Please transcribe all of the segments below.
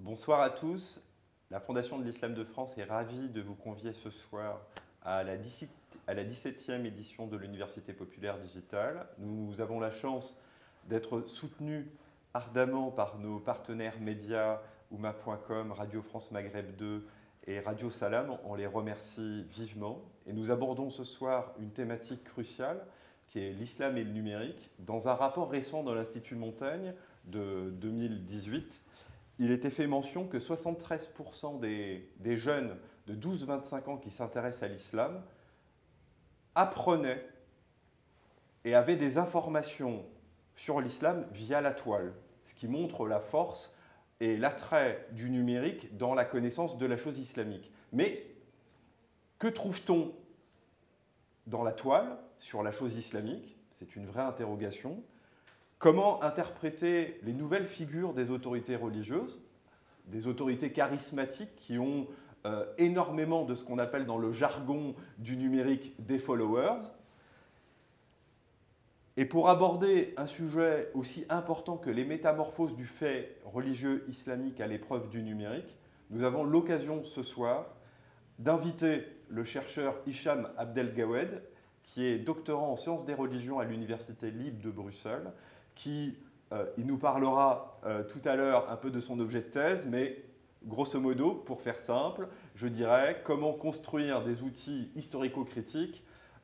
Bonsoir à tous. La Fondation de l'Islam de France est ravie de vous convier ce soir à la 17e édition de l'Université populaire digitale. Nous avons la chance d'être soutenus ardemment par nos partenaires médias, Oumma.com, Radio France Maghreb 2 et Radio Salam. On les remercie vivement. Et nous abordons ce soir une thématique cruciale qui est l'islam et le numérique. Dans un rapport récent de l'Institut Montaigne de 2018, il était fait mention que 73% des jeunes de 12-25 ans qui s'intéressent à l'islam apprenaient et avaient des informations sur l'islam via la toile, ce qui montre la force et l'attrait du numérique dans la connaissance de la chose islamique. Mais que trouve-t-on dans la toile sur la chose islamique? C'est une vraie interrogation. Comment interpréter les nouvelles figures des autorités religieuses, des autorités charismatiques qui ont énormément de ce qu'on appelle dans le jargon du numérique des followers? Et pour aborder un sujet aussi important que les métamorphoses du fait religieux islamique à l'épreuve du numérique, nous avons l'occasion ce soir d'inviter le chercheur Hicham Abdelgawed, qui est doctorant en sciences des religions à l'Université libre de Bruxelles, il nous parlera tout à l'heure un peu de son objet de thèse, mais grosso modo, pour faire simple, je dirais comment construire des outils historico-critiques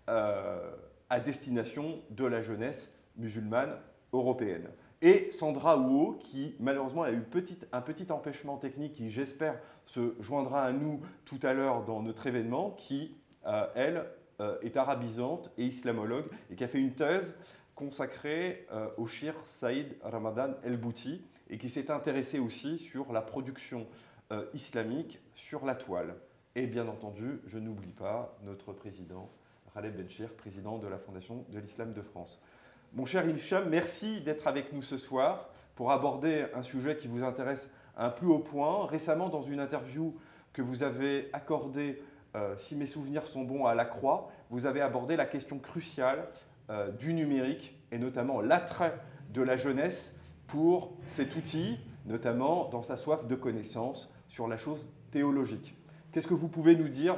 à destination de la jeunesse musulmane européenne. Et Sandra Houot, qui malheureusement a eu un petit empêchement technique, qui j'espère se joindra à nous tout à l'heure dans notre événement, qui, elle, est arabisante et islamologue, et qui a fait une thèse consacré au Cheikh Saïd Ramadan El-Bouti et qui s'est intéressé aussi sur la production islamique sur la toile. Et bien entendu, je n'oublie pas notre président, Khaled Benchir, président de la Fondation de l'Islam de France. Mon cher Hicham, merci d'être avec nous ce soir pour aborder un sujet qui vous intéresse à un plus haut point. Récemment, dans une interview que vous avez accordée, si mes souvenirs sont bons, à La Croix, vous avez abordé la question cruciale du numérique et notamment l'attrait de la jeunesse pour cet outil, notamment dans sa soif de connaissance sur la chose théologique. Qu'est-ce que vous pouvez nous dire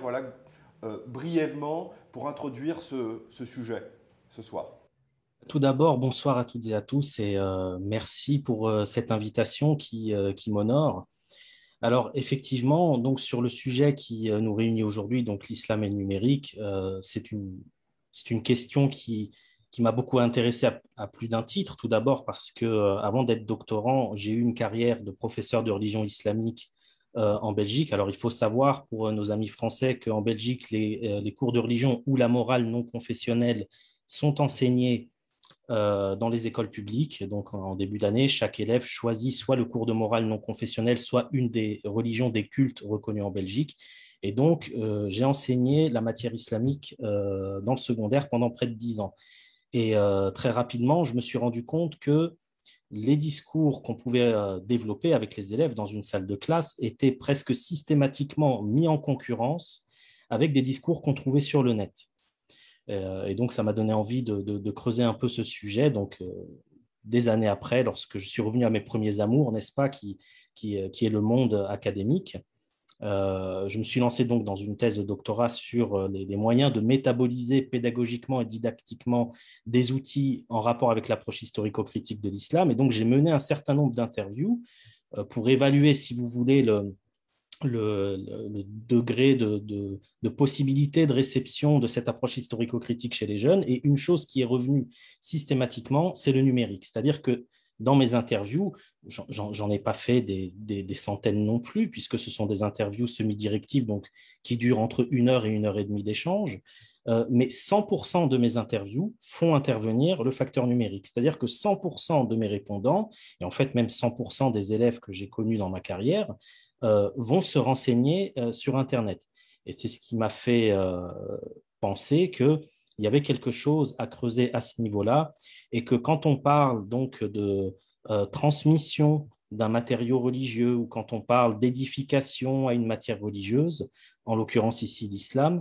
brièvement pour introduire ce sujet ce soir? Tout d'abord, bonsoir à toutes et à tous et merci pour cette invitation qui m'honore. Alors effectivement, donc sur le sujet qui nous réunit aujourd'hui, donc l'islam et le numérique, c'est une question qui m'a beaucoup intéressé à plus d'un titre. Tout d'abord parce que avant d'être doctorant, j'ai eu une carrière de professeur de religion islamique en Belgique. Alors il faut savoir pour nos amis français qu'en Belgique, les cours de religion ou la morale non confessionnelle sont enseignés dans les écoles publiques. Donc, en début d'année, chaque élève choisit soit le cours de morale non confessionnelle, soit une des religions des cultes reconnues en Belgique. Et donc, j'ai enseigné la matière islamique dans le secondaire pendant près de 10 ans. Et très rapidement, je me suis rendu compte que les discours qu'on pouvait développer avec les élèves dans une salle de classe étaient presque systématiquement mis en concurrence avec des discours qu'on trouvait sur le net. Et donc, ça m'a donné envie de creuser un peu ce sujet. Donc, des années après, lorsque je suis revenu à mes premiers amours, n'est-ce pas, qui est le monde académique, je me suis lancé donc dans une thèse de doctorat sur les moyens de métaboliser pédagogiquement et didactiquement des outils en rapport avec l'approche historico-critique de l'islam. Et donc, j'ai mené un certain nombre d'interviews pour évaluer, si vous voulez, le degré de possibilité de réception de cette approche historico-critique chez les jeunes. Et une chose qui est revenue systématiquement, c'est le numérique. C'est-à-dire que dans mes interviews, j'en ai pas fait des centaines non plus, puisque ce sont des interviews semi-directives, donc qui durent entre 1 heure et 1 heure et demie d'échange. Mais 100% de mes interviews font intervenir le facteur numérique. C'est-à-dire que 100% de mes répondants, et en fait même 100% des élèves que j'ai connus dans ma carrière, vont se renseigner sur Internet. Et c'est ce qui m'a fait penser qu'il y avait quelque chose à creuser à ce niveau-là et que quand on parle donc de transmission d'un matériau religieux ou quand on parle d'édification à une matière religieuse, en l'occurrence ici l'islam,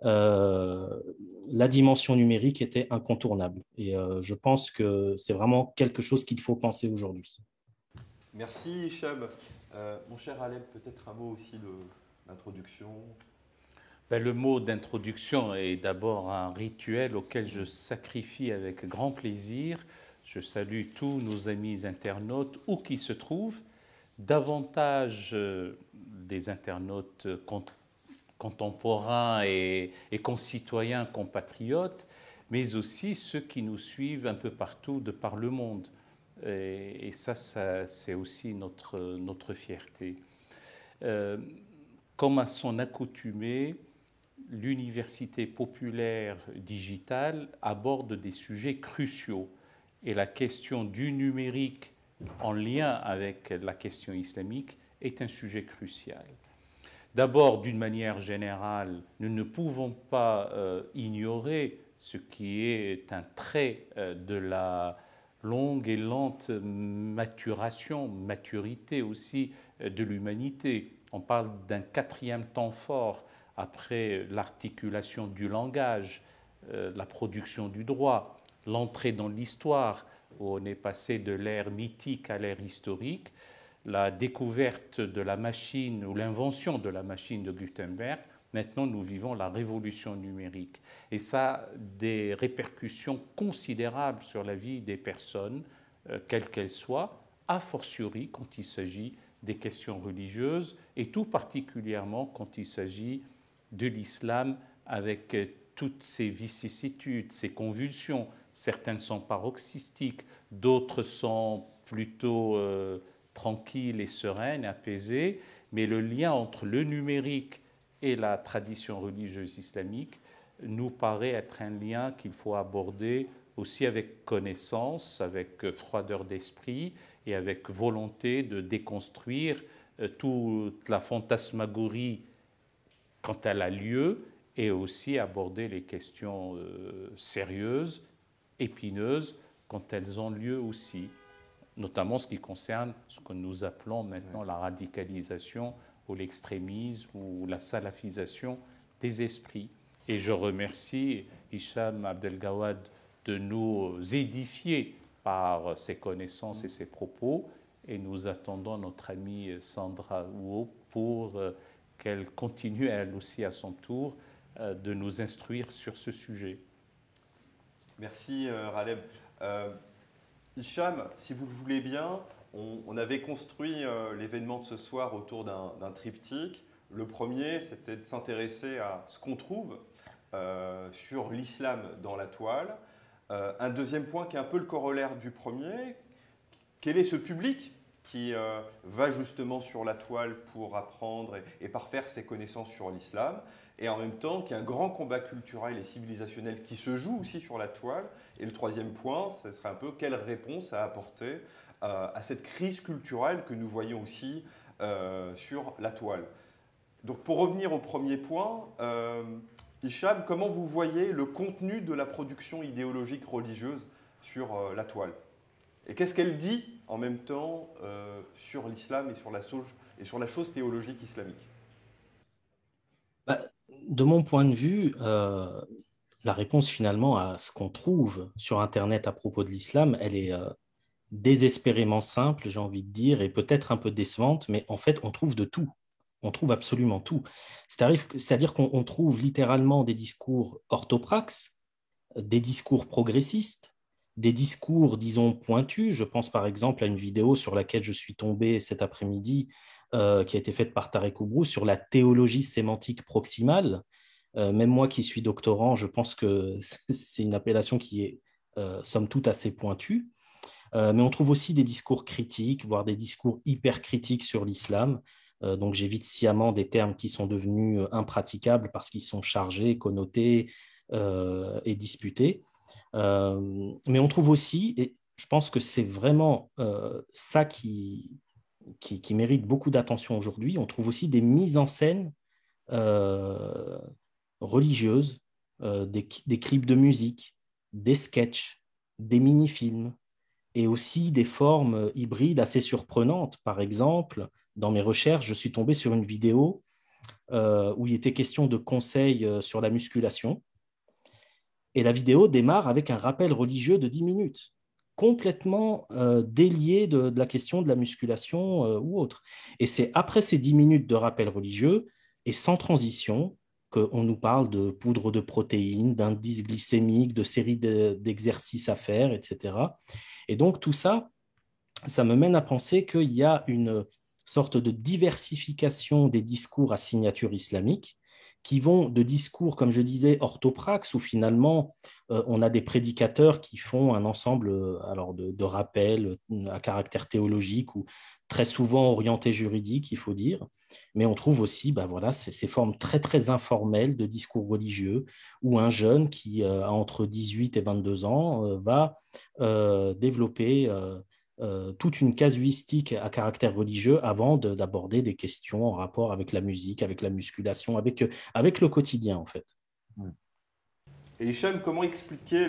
la dimension numérique était incontournable. Et je pense que c'est vraiment quelque chose qu'il faut penser aujourd'hui. Merci Hicham. Mon cher Alem, peut-être un mot aussi d'introduction. Ben, le mot d'introduction est d'abord un rituel auquel je sacrifie avec grand plaisir. Je salue tous nos amis internautes, où qu'ils se trouvent, davantage des internautes contemporains et concitoyens, compatriotes, mais aussi ceux qui nous suivent un peu partout de par le monde. Et ça c'est aussi notre fierté. Comme à son accoutumée, l'université populaire digitale aborde des sujets cruciaux. Et la question du numérique en lien avec la question islamique est un sujet crucial. D'abord, d'une manière générale, nous ne pouvons pas ignorer ce qui est un trait de la longue et lente maturité aussi de l'humanité. On parle d'un quatrième temps fort après l'articulation du langage, la production du droit, l'entrée dans l'histoire, où on est passé de l'ère mythique à l'ère historique, la découverte de la machine ou l'invention de la machine de Gutenberg. Maintenant, nous vivons la révolution numérique. Et ça a des répercussions considérables sur la vie des personnes, quelles qu'elles soient, a fortiori quand il s'agit des questions religieuses, et tout particulièrement quand il s'agit de l'islam avec toutes ses vicissitudes, ses convulsions. Certaines sont paroxystiques, d'autres sont plutôt tranquilles et sereines, apaisées, mais le lien entre le numérique et la tradition religieuse islamique nous paraît être un lien qu'il faut aborder aussi avec connaissance, avec froideur d'esprit et avec volonté de déconstruire toute la fantasmagorie quand elle a lieu, et aussi aborder les questions sérieuses, épineuses, quand elles ont lieu aussi, notamment ce qui concerne ce que nous appelons maintenant la radicalisation ou l'extrémisme ou la salafisation des esprits. Et je remercie Hicham Abdelgawad de nous édifier par ses connaissances et ses propos, et nous attendons notre amie Sandra Huo pour qu'elle continue elle aussi à son tour de nous instruire sur ce sujet. Merci Raleb. Hicham, si vous le voulez bien, on avait construit l'événement de ce soir autour d'un triptyque. Le premier, c'était de s'intéresser à ce qu'on trouve sur l'islam dans la toile. Un deuxième point qui est un peu le corollaire du premier, quel est ce public qui va justement sur la toile pour apprendre et parfaire ses connaissances sur l'islam, et en même temps qu'il y a un grand combat culturel et civilisationnel qui se joue aussi sur la toile. Et le troisième point, ce serait un peu quelle réponse à apporter à cette crise culturelle que nous voyons aussi sur la toile. Donc pour revenir au premier point, Hicham, comment vous voyez le contenu de la production idéologique religieuse sur la toile? Et qu'est-ce qu'elle dit en même temps sur l'islam et sur la chose théologique islamique? De mon point de vue, la réponse finalement à ce qu'on trouve sur Internet à propos de l'islam, elle est désespérément simple, j'ai envie de dire, et peut-être un peu décevante, mais en fait, on trouve de tout. On trouve absolument tout. C'est-à-dire qu'on trouve littéralement des discours orthopraxes, des discours progressistes, des discours, disons, pointus. Je pense par exemple à une vidéo sur laquelle je suis tombé cet après-midi, qui a été faite par Tarek Oubrou sur la théologie sémantique proximale. Même moi qui suis doctorant, je pense que c'est une appellation qui est, somme toute, assez pointue. Mais on trouve aussi des discours critiques, voire des discours hyper critiques sur l'islam. Donc j'évite sciemment des termes qui sont devenus impraticables parce qu'ils sont chargés, connotés et disputés. Mais on trouve aussi, et je pense que c'est vraiment ça qui mérite beaucoup d'attention aujourd'hui, on trouve aussi des mises en scène religieuses, des clips de musique, des sketchs, des mini-films, et aussi des formes hybrides assez surprenantes. Par exemple, dans mes recherches, je suis tombé sur une vidéo où il était question de conseils sur la musculation. Et la vidéo démarre avec un rappel religieux de 10 minutes. complètement délié de la question de la musculation ou autre. Et c'est après ces 10 minutes de rappel religieux et sans transition qu'on nous parle de poudre de protéines, d'indice glycémique, de séries d'exercices à faire, etc. Et donc tout ça, ça me mène à penser qu'il y a une sorte de diversification des discours à signature islamique qui vont de discours, comme je disais, orthopraxe, où finalement on a des prédicateurs qui font un ensemble alors de rappels à caractère théologique ou très souvent orientés juridiques, il faut dire. Mais on trouve aussi voilà, ces formes très, très informelles de discours religieux où un jeune qui a entre 18 et 22 ans va développer toute une casuistique à caractère religieux avant d'aborder des questions en rapport avec la musique, avec la musculation, avec le quotidien en fait. Et Hicham, comment expliquer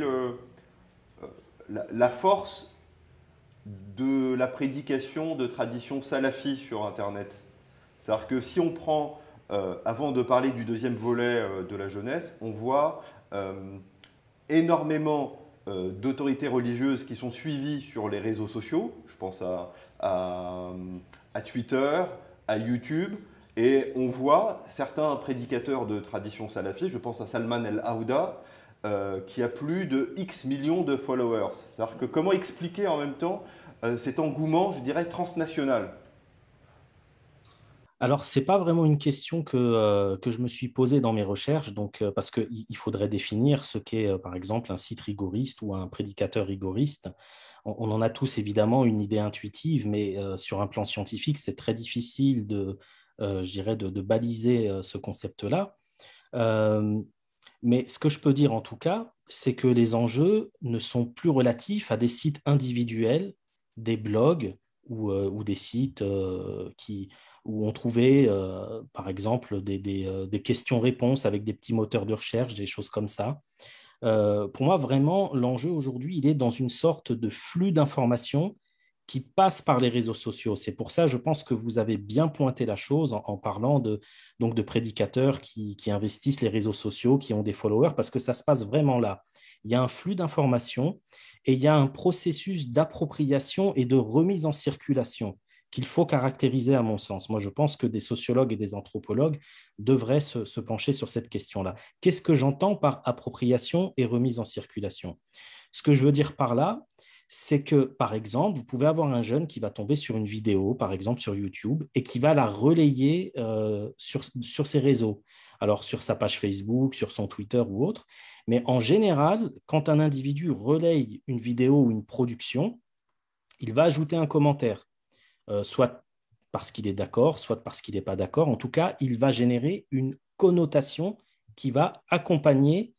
la force de la prédication de tradition salafi sur Internet? C'est-à-dire que si on prend, avant de parler du deuxième volet de la jeunesse, on voit énormément d'autorités religieuses qui sont suivies sur les réseaux sociaux. Je pense à Twitter, à YouTube. Et on voit certains prédicateurs de tradition salafie, je pense à Salman El-Aouda, qui a plus de X millions de followers. C'est-à-dire que comment expliquer en même temps cet engouement, je dirais, transnational? Alors, ce n'est pas vraiment une question que je me suis posée dans mes recherches, donc, parce qu'il faudrait définir ce qu'est, par exemple, un site rigoriste ou un prédicateur rigoriste. On en a tous évidemment une idée intuitive, mais sur un plan scientifique, c'est très difficile je dirais, de baliser ce concept-là. Euh, mais ce que je peux dire en tout cas, c'est que les enjeux ne sont plus relatifs à des sites individuels, des blogs ou des sites où on trouvait, par exemple, des questions-réponses avec des petits moteurs de recherche, des choses comme ça. Pour moi, vraiment, l'enjeu aujourd'hui, il est dans une sorte de flux d'informations qui passe par les réseaux sociaux. C'est pour ça, je pense que vous avez bien pointé la chose en parlant donc de prédicateurs qui investissent les réseaux sociaux, qui ont des followers, parce que ça se passe vraiment là. Il y a un flux d'informations et il y a un processus d'appropriation et de remise en circulation qu'il faut caractériser à mon sens. Moi, je pense que des sociologues et des anthropologues devraient se pencher sur cette question-là. Qu'est-ce que j'entends par appropriation et remise en circulation? Ce que je veux dire par là, c'est que, par exemple, vous pouvez avoir un jeune qui va tomber sur une vidéo, par exemple sur YouTube, et qui va la relayer sur ses réseaux. Alors, sur sa page Facebook, sur son Twitter ou autre. Mais en général, quand un individu relaye une vidéo ou une production, il va ajouter un commentaire, soit parce qu'il est d'accord, soit parce qu'il n'est pas d'accord. En tout cas, il va générer une connotation qui va accompagner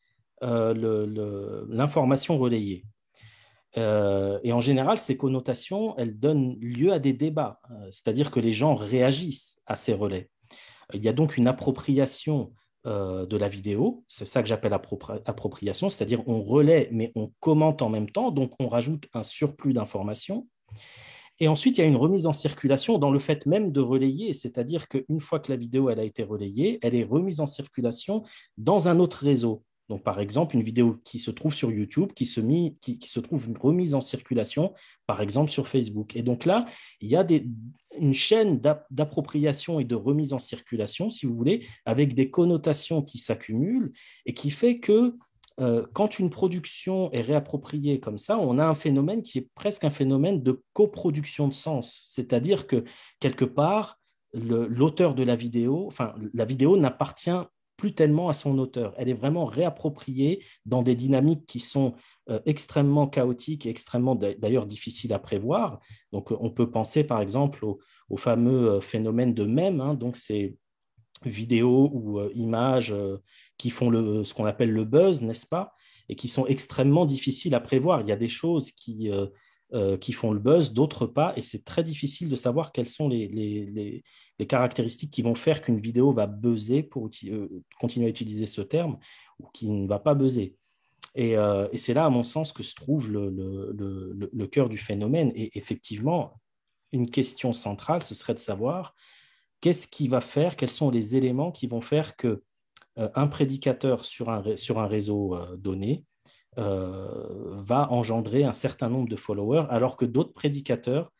l'information relayée. Et en général, ces connotations, elles donnent lieu à des débats, c'est-à-dire que les gens réagissent à ces relais. Il y a donc une appropriation de la vidéo, c'est ça que j'appelle appropriation, c'est-à-dire on relaie mais on commente en même temps, donc on rajoute un surplus d'informations. Et ensuite, il y a une remise en circulation dans le fait même de relayer, c'est-à-dire qu'une fois que la vidéo elle a été relayée, elle est remise en circulation dans un autre réseau. Donc, par exemple, une vidéo qui se trouve sur YouTube, qui se trouve remise en circulation, par exemple, sur Facebook. Et donc là, il y a une chaîne d'appropriation et de remise en circulation, si vous voulez, avec des connotations qui s'accumulent et qui fait que quand une production est réappropriée comme ça, on a un phénomène qui est presque un phénomène de coproduction de sens. C'est-à-dire que, quelque part, l'auteur de la vidéo, enfin, la vidéo n'appartient plus tellement à son auteur. Elle est vraiment réappropriée dans des dynamiques qui sont extrêmement chaotiques et extrêmement d'ailleurs difficiles à prévoir. Donc, on peut penser par exemple au fameux phénomène de mème, hein, donc c'est vidéos ou images qui font ce qu'on appelle le buzz, n'est-ce pas? Et qui sont extrêmement difficiles à prévoir. Il y a des choses qui font le buzz, d'autres pas, et c'est très difficile de savoir quelles sont les caractéristiques qui vont faire qu'une vidéo va buzzer, pour continuer à utiliser ce terme, ou qui ne va pas buzzer. Et c'est là, à mon sens, que se trouve le cœur du phénomène. Et effectivement, une question centrale, ce serait de savoir qu'est-ce qui va faire, quels sont les éléments qui vont faire que un prédicateur sur un réseau donné va engendrer un certain nombre de followers, alors que d'autres prédicateurs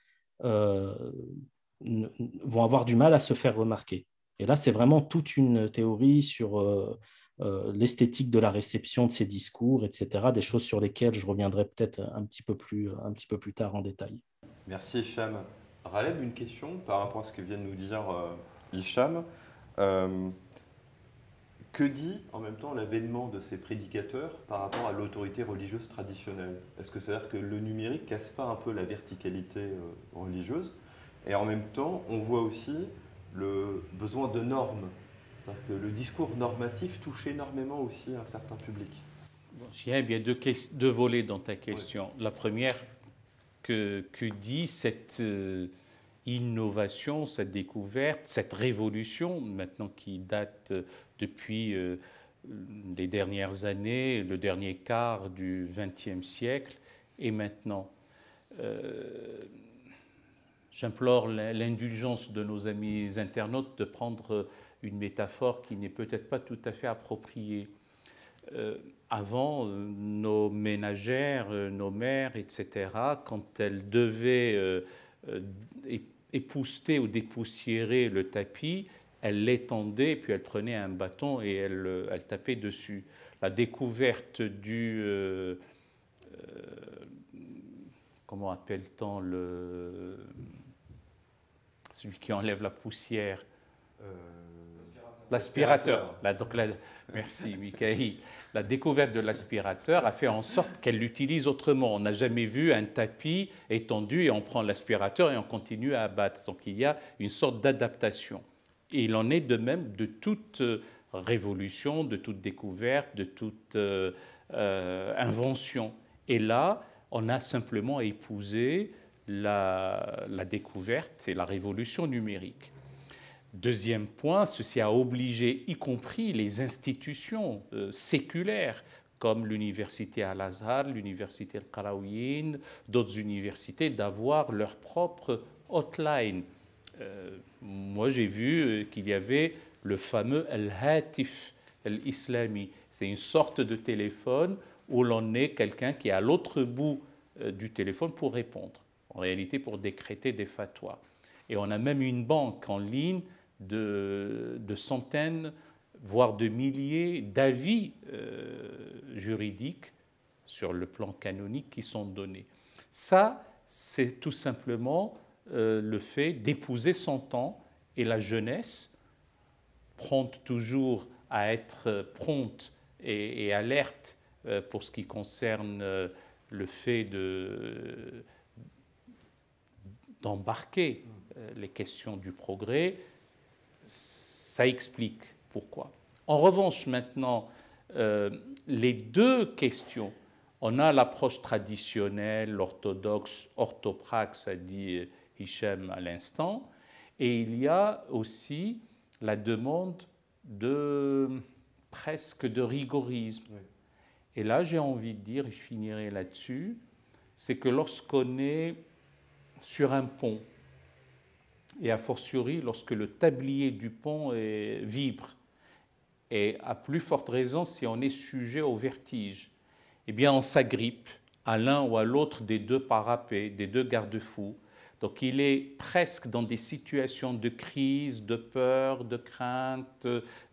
vont avoir du mal à se faire remarquer. Et là, c'est vraiment toute une théorie sur l'esthétique de la réception de ces discours, etc., des choses sur lesquelles je reviendrai peut-être un petit peu plus tard en détail. Merci Hicham. Raleb, une question par rapport à ce que vient de nous dire Hicham. Que dit en même temps l'avènement de ces prédicateurs par rapport à l'autorité religieuse traditionnelle? Est-ce que c'est-à-dire que le numérique casse pas un peu la verticalité religieuse? Et en même temps, on voit aussi le besoin de normes. C'est-à-dire que le discours normatif touche énormément aussi un certain public. Bon, il y a bien deux volets dans ta question. Oui. La première, que dit cette innovation, cette découverte, cette révolution, maintenant qui date depuis les dernières années, le dernier quart du XXe siècle, et maintenant. J'implore l'indulgence de nos amis internautes de prendre une métaphore qui n'est peut-être pas tout à fait appropriée. Avant, nos ménagères, nos mères, etc., quand elles devaient épousseter ou dépoussiérer le tapis, elles l'étendaient, puis elles prenaient un bâton et elles tapaient dessus. La découverte du... comment appelle-t-on celui qui enlève la poussière? L'aspirateur. Merci, Mikaïl. La découverte de l'aspirateur a fait en sorte qu'elle l'utilise autrement. On n'a jamais vu un tapis étendu et on prend l'aspirateur et on continue à abattre. Donc il y a une sorte d'adaptation. Et il en est de même de toute révolution, de toute découverte, de toute invention. Et là, on a simplement épousé la découverte et la révolution numérique. Deuxième point, ceci a obligé, y compris les institutions séculaires, comme l'université Al-Azhar, l'université Al-Qarawiyyin, d'autres universités, d'avoir leur propre hotline. Moi, j'ai vu qu'il y avait le fameux Al-Hatif Al-Islami. C'est une sorte de téléphone où l'on est quelqu'un qui est à l'autre bout du téléphone pour répondre, en réalité pour décréter des fatwas. Et on a même une banque en ligne de centaines, voire de milliers d'avis juridiques sur le plan canonique qui sont donnés. Ça, c'est tout simplement le fait d'épouser son temps, et la jeunesse, prompte toujours à être prompte et alerte pour ce qui concerne le fait d'embarquer les questions du progrès, ça explique pourquoi. En revanche, maintenant, les deux questions, on a l'approche traditionnelle, orthodoxe, orthopraxe, a dit Hicham à l'instant, et il y a aussi la demande presque de rigorisme. Oui. Et là, j'ai envie de dire, et je finirai là-dessus, c'est que lorsqu'on est sur un pont, et a fortiori lorsque le tablier du pont vibre, et à plus forte raison si on est sujet au vertige, eh bien on s'agrippe à l'un ou à l'autre des deux parapets, des deux garde-fous. Donc il est presque dans des situations de crise, de peur, de crainte,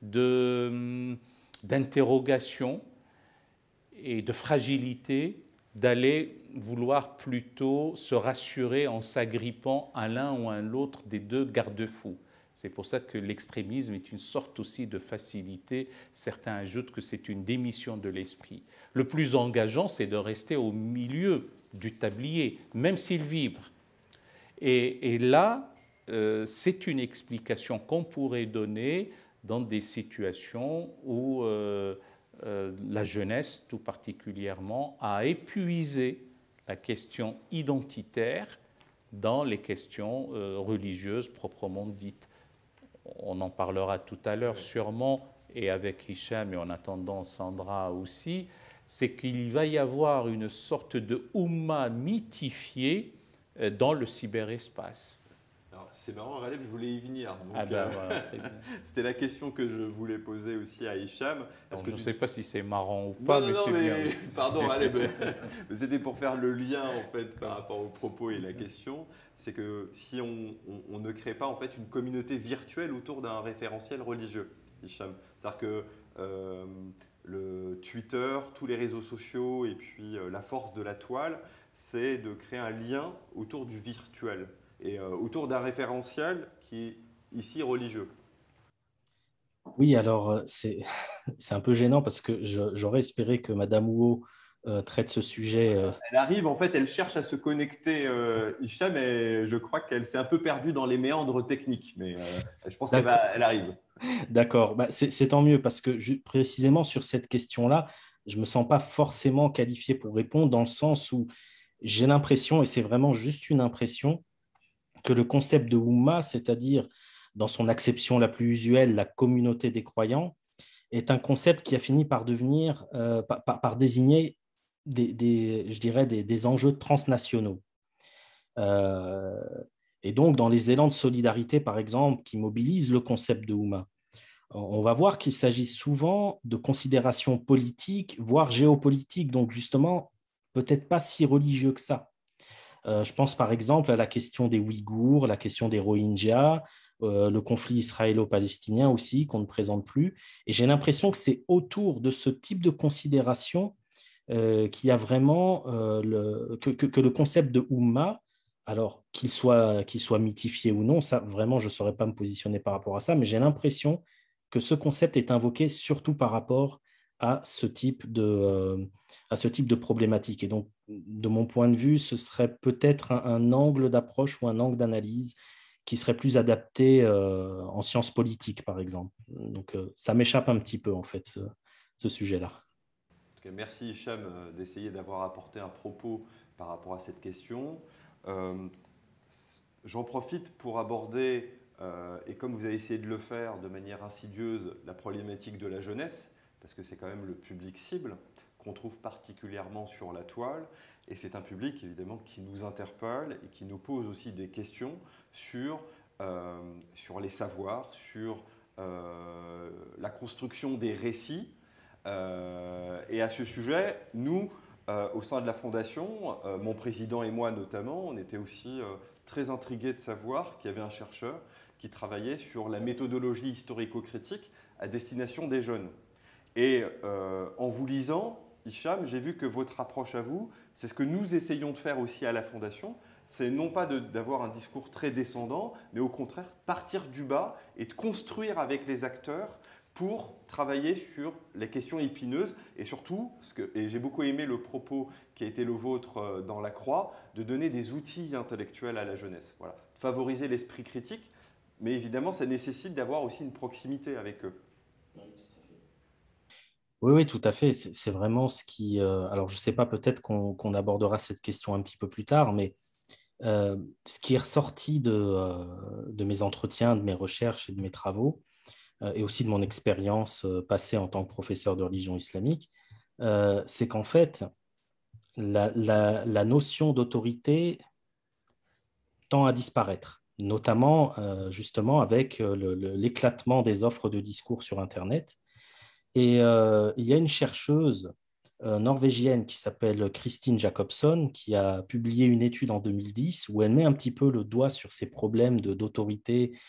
d'interrogation et de fragilité, d'aller vouloir plutôt se rassurer en s'agrippant à l'un ou à l'autre des deux garde-fous. C'est pour ça que l'extrémisme est une sorte aussi de facilité. Certains ajoutent que c'est une démission de l'esprit. Le plus engageant, c'est de rester au milieu du tablier, même s'il vibre. Et là, c'est une explication qu'on pourrait donner dans des situations où la jeunesse, tout particulièrement, a épuisé la question identitaire dans les questions religieuses proprement dites. On en parlera tout à l'heure sûrement, et avec Hicham, et en attendant Sandra aussi, c'est qu'il va y avoir une sorte de Oumma mythifiée dans le cyberespace. Alors, c'est marrant, Raleb, je voulais y venir. Donc, Voilà, très bien. c'était la question que je voulais poser aussi à Hicham. Donc, je ne sais pas si c'est marrant ou Non, pas, non, mais non, c'est mais bien. pardon, Raleb. Mais c'était pour faire le lien en fait par rapport aux propos et la question. C'est que si on ne crée pas en fait une communauté virtuelle autour d'un référentiel religieux, Hicham. C'est-à-dire que le Twitter, tous les réseaux sociaux et puis la force de la toile, c'est de créer un lien autour du virtuel et autour d'un référentiel qui est ici religieux. Oui, alors c'est un peu gênant parce que j'aurais espéré que Madame Ouo traite ce sujet. Elle arrive, en fait, elle cherche à se connecter, Hicham, et je crois qu'elle s'est un peu perdue dans les méandres techniques, mais je pense D'accord. elle arrive. D'accord. Bah, c'est tant mieux parce que précisément sur cette question-là, je ne me sens pas forcément qualifié pour répondre dans le sens où j'ai l'impression, et c'est vraiment juste une impression, que le concept de Oumma, c'est-à-dire dans son acception la plus usuelle, la communauté des croyants, est un concept qui a fini par devenir, par désigner je dirais des enjeux transnationaux. Euh, et donc, dans les élans de solidarité, par exemple, qui mobilisent le concept de Oumma, on va voir qu'il s'agit souvent de considérations politiques, voire géopolitiques, donc justement, peut-être pas si religieux que ça. Je pense par exemple à la question des Ouïghours, la question des Rohingyas, le conflit israélo-palestinien aussi, qu'on ne présente plus. Et j'ai l'impression que c'est autour de ce type de considération qu'il y a vraiment que le concept de Ummah, alors qu'il soit mythifié ou non, ça vraiment je ne saurais pas me positionner par rapport à ça, mais j'ai l'impression que ce concept est invoqué surtout par rapport à à ce type de problématique. Et donc, de mon point de vue, ce serait peut-être un angle d'approche ou un angle d'analyse qui serait plus adapté en sciences politiques, par exemple. Donc, ça m'échappe un petit peu, en fait, ce sujet-là. En tout cas, merci Hicham d'essayer d'avoir apporté un propos par rapport à cette question. Euh, J'en profite pour aborder, et comme vous avez essayé de le faire de manière insidieuse, la problématique de la jeunesse, parce que c'est quand même le public cible qu'on trouve particulièrement sur la toile, et c'est un public évidemment qui nous interpelle et qui nous pose aussi des questions sur les savoirs, sur la construction des récits. Et à ce sujet, nous, au sein de la Fondation, mon président et moi notamment, on était aussi très intrigués de savoir qu'il y avait un chercheur qui travaillait sur la méthodologie historico-critique à destination des jeunes. Et en vous lisant, Hicham, j'ai vu que votre approche à vous, c'est ce que nous essayons de faire aussi à la Fondation, c'est non pas d'avoir un discours très descendant, mais au contraire partir du bas et de construire avec les acteurs pour travailler sur les questions épineuses et surtout, et j'ai beaucoup aimé le propos qui a été le vôtre dans La Croix, de donner des outils intellectuels à la jeunesse. Voilà. Favoriser l'esprit critique, mais évidemment, ça nécessite d'avoir aussi une proximité avec eux. Oui, oui, tout à fait. C'est vraiment ce qui... alors, je ne sais pas, peut-être qu'on abordera cette question un petit peu plus tard, mais ce qui est ressorti de mes entretiens, de mes recherches et de mes travaux, et aussi de mon expérience passée en tant que professeur de religion islamique, c'est qu'en fait, la notion d'autorité tend à disparaître, notamment justement avec l'éclatement des offres de discours sur Internet. Et il y a une chercheuse norvégienne qui s'appelle Christine Jacobson, qui a publié une étude en 2010 où elle met un petit peu le doigt sur ces problèmes d'autorité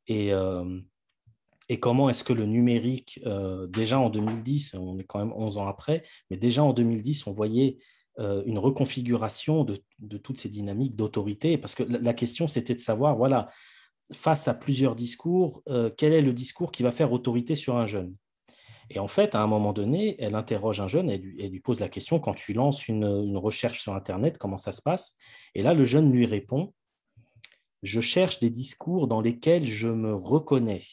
et comment est-ce que le numérique, déjà en 2010, on est quand même 11 ans après, mais déjà en 2010, on voyait une reconfiguration de toutes ces dynamiques d'autorité, parce que la question, c'était de savoir, voilà, face à plusieurs discours, quel est le discours qui va faire autorité sur un jeune? Et en fait, à un moment donné, elle interroge un jeune et lui pose la question, quand tu lances une recherche sur Internet, comment ça se passe? Et là, le jeune lui répond, je cherche des discours dans lesquels je me reconnais.